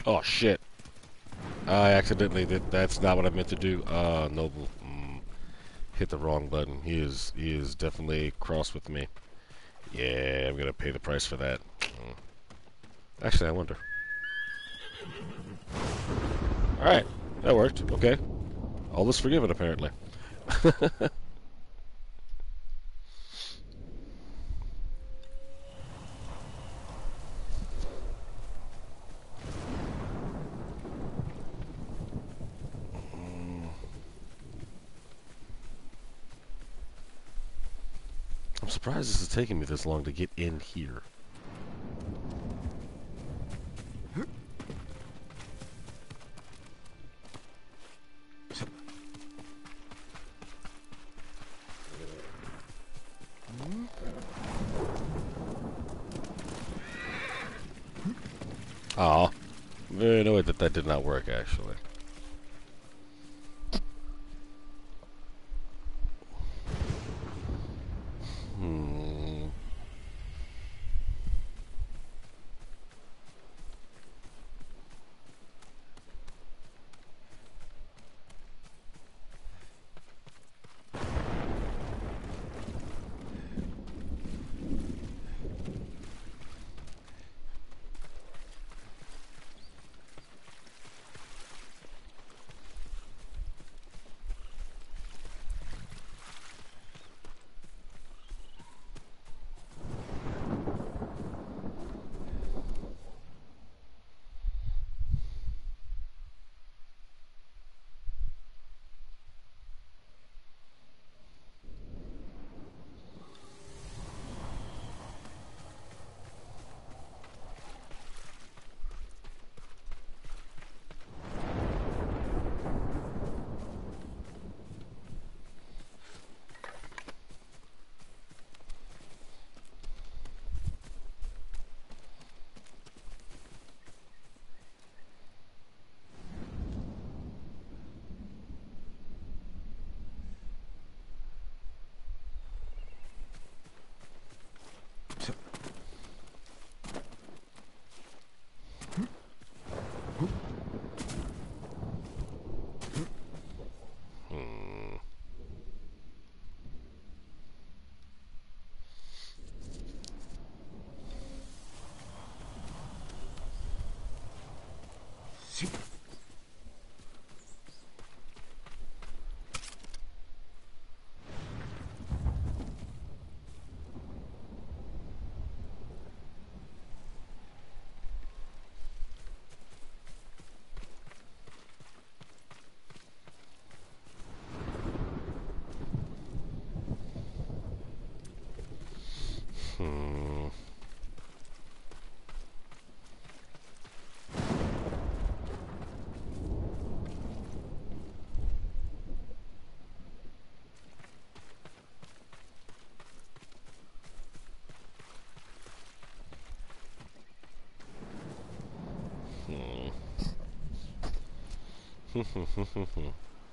Oh shit! I accidentally did. That's not what I meant to do. Noble, hit the wrong button. He is definitely cross with me. Yeah, I'm gonna pay the price for that. Actually, I wonder. All right, that worked. Okay, all is forgiven apparently. I'm surprised this is taking me this long to get in here. Aw. Very annoyed that that did not work, actually. Hmm. Hmm. Hmm.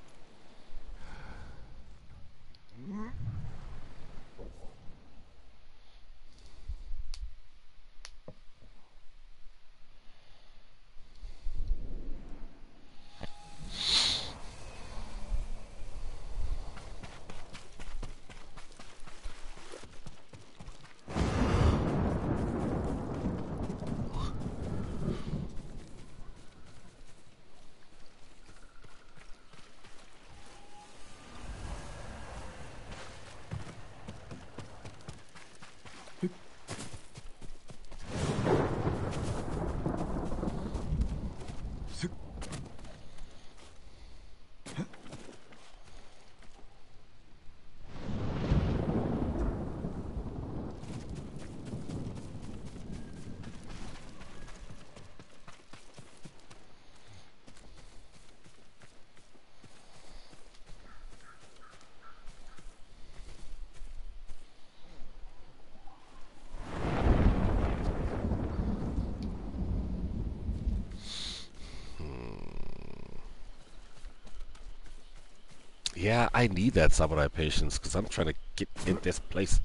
Yeah, I need that samurai patience because I'm trying to get in this place.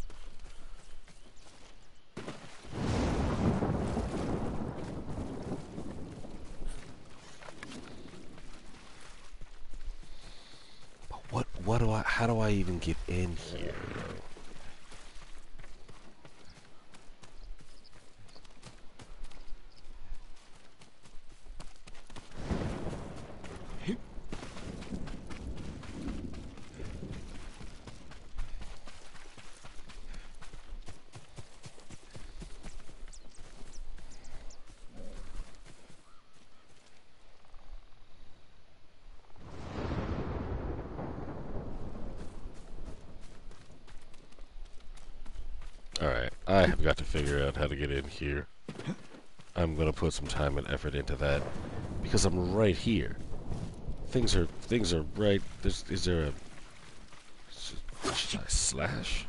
How do I even get in here? Alright, I have got to figure out how to get in here. I'm gonna put some time and effort into that because I'm right here. Things are right. Is there a should I slash?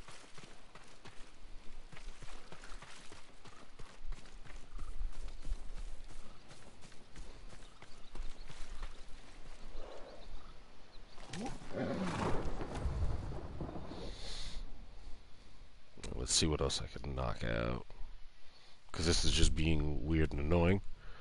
Let's see what else I can knock out. Because this is just being weird and annoying.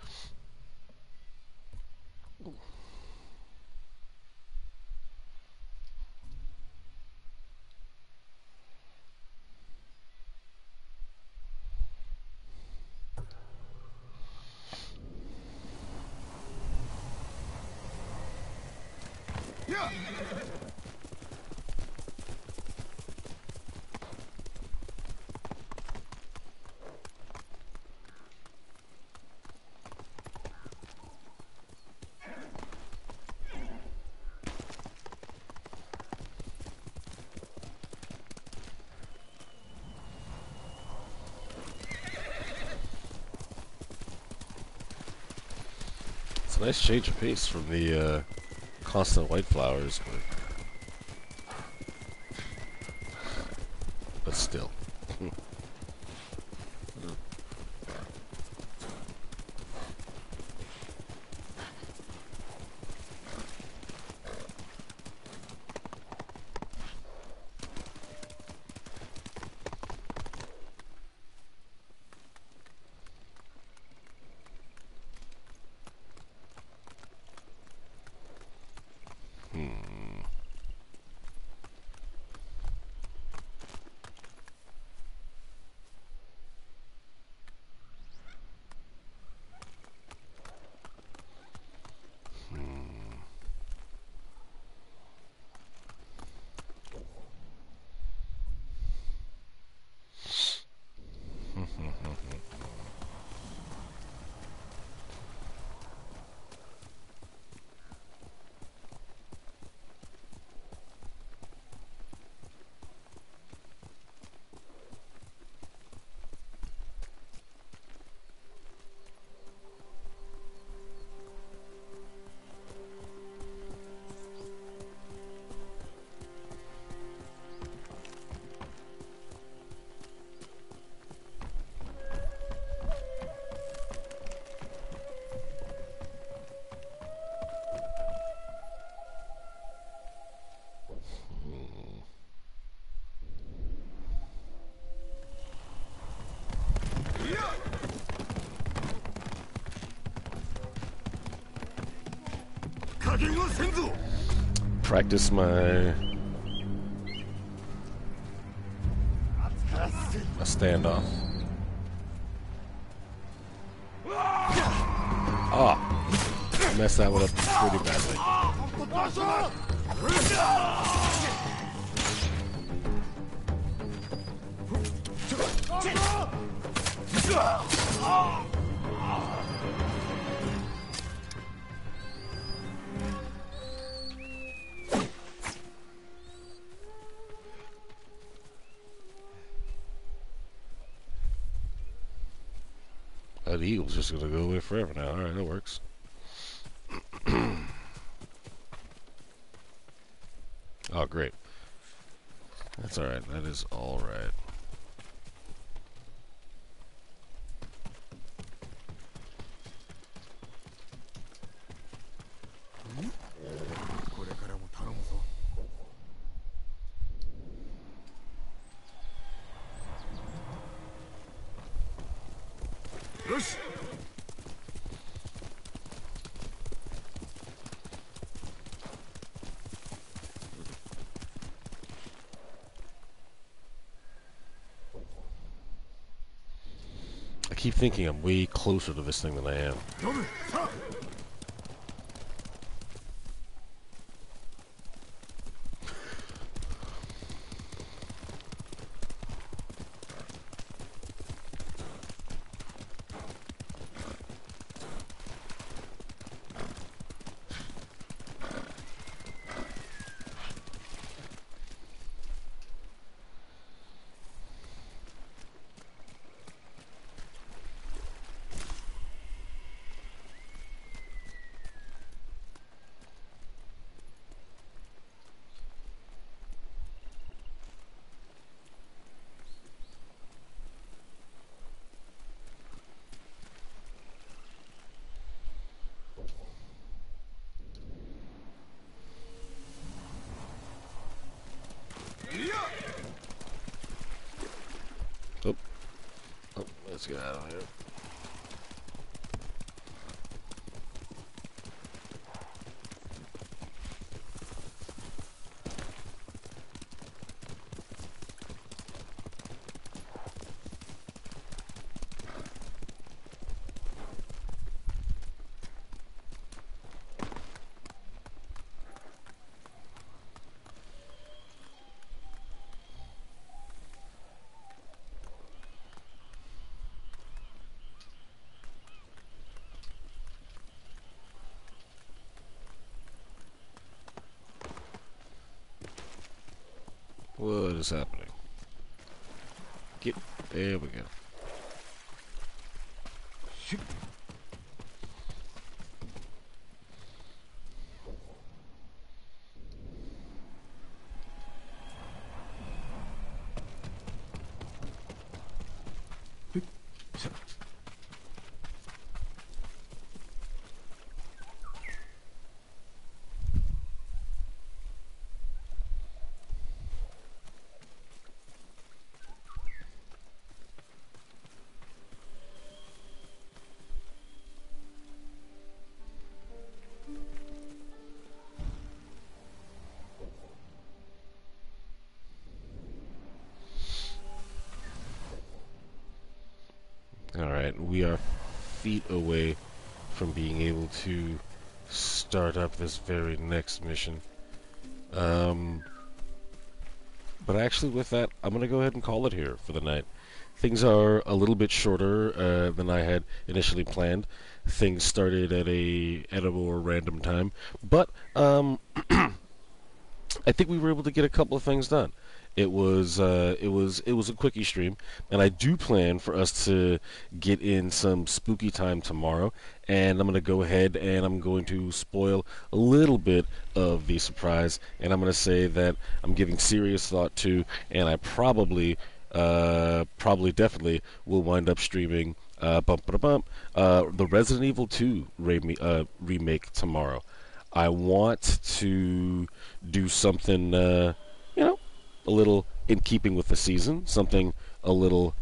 It's a nice change of pace from the constant white flowers, but still. Practice my standoff. Ah, I messed that one up pretty badly. That eagle's just gonna go away forever now. Alright, that works. Oh, great. That's alright. That is alright. keep thinking I'm way closer to this thing than I am. Oh, oh, let's get out of here. What is happening? There we go. Alright, we are feet away from being able to start up this very next mission. But actually with that, I'm going to go ahead and call it here for the night. Things are a little bit shorter than I had initially planned. Things started at a more random time, but I think we were able to get a couple of things done. It was a quickie stream, and I do plan for us to get in some spooky time tomorrow. And I'm going to go ahead and I'm going to spoil a little bit of the surprise, and I'm going to say that I'm giving serious thought to, and I probably definitely will wind up streaming the Resident Evil 2 remake tomorrow. I want to do something, a little in keeping with the season, something a little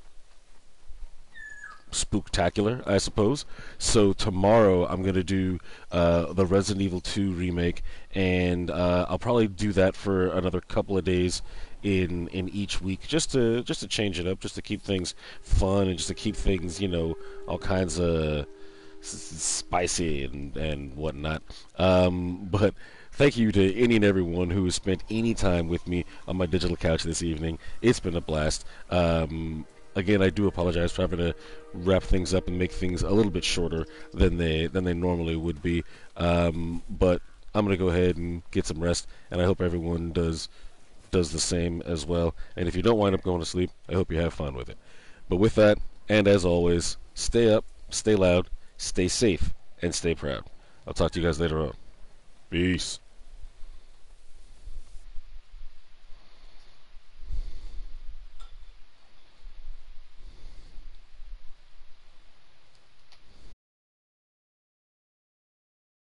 spooktacular, I suppose. So tomorrow I'm going to do the Resident Evil 2 remake, and I'll probably do that for another couple of days in each week, just to change it up, just to keep things fun, and just to keep things, all kinds of spicy and whatnot. But thank you to any and everyone who has spent any time with me on my digital couch this evening. It's been a blast. Again, I do apologize for having to wrap things up and make things a little bit shorter than they normally would be. But I'm going to go ahead and get some rest, and I hope everyone does the same as well. And if you don't wind up going to sleep, I hope you have fun with it. But with that, and as always, stay up, stay loud, stay safe, and stay proud. I'll talk to you guys later on. Peace.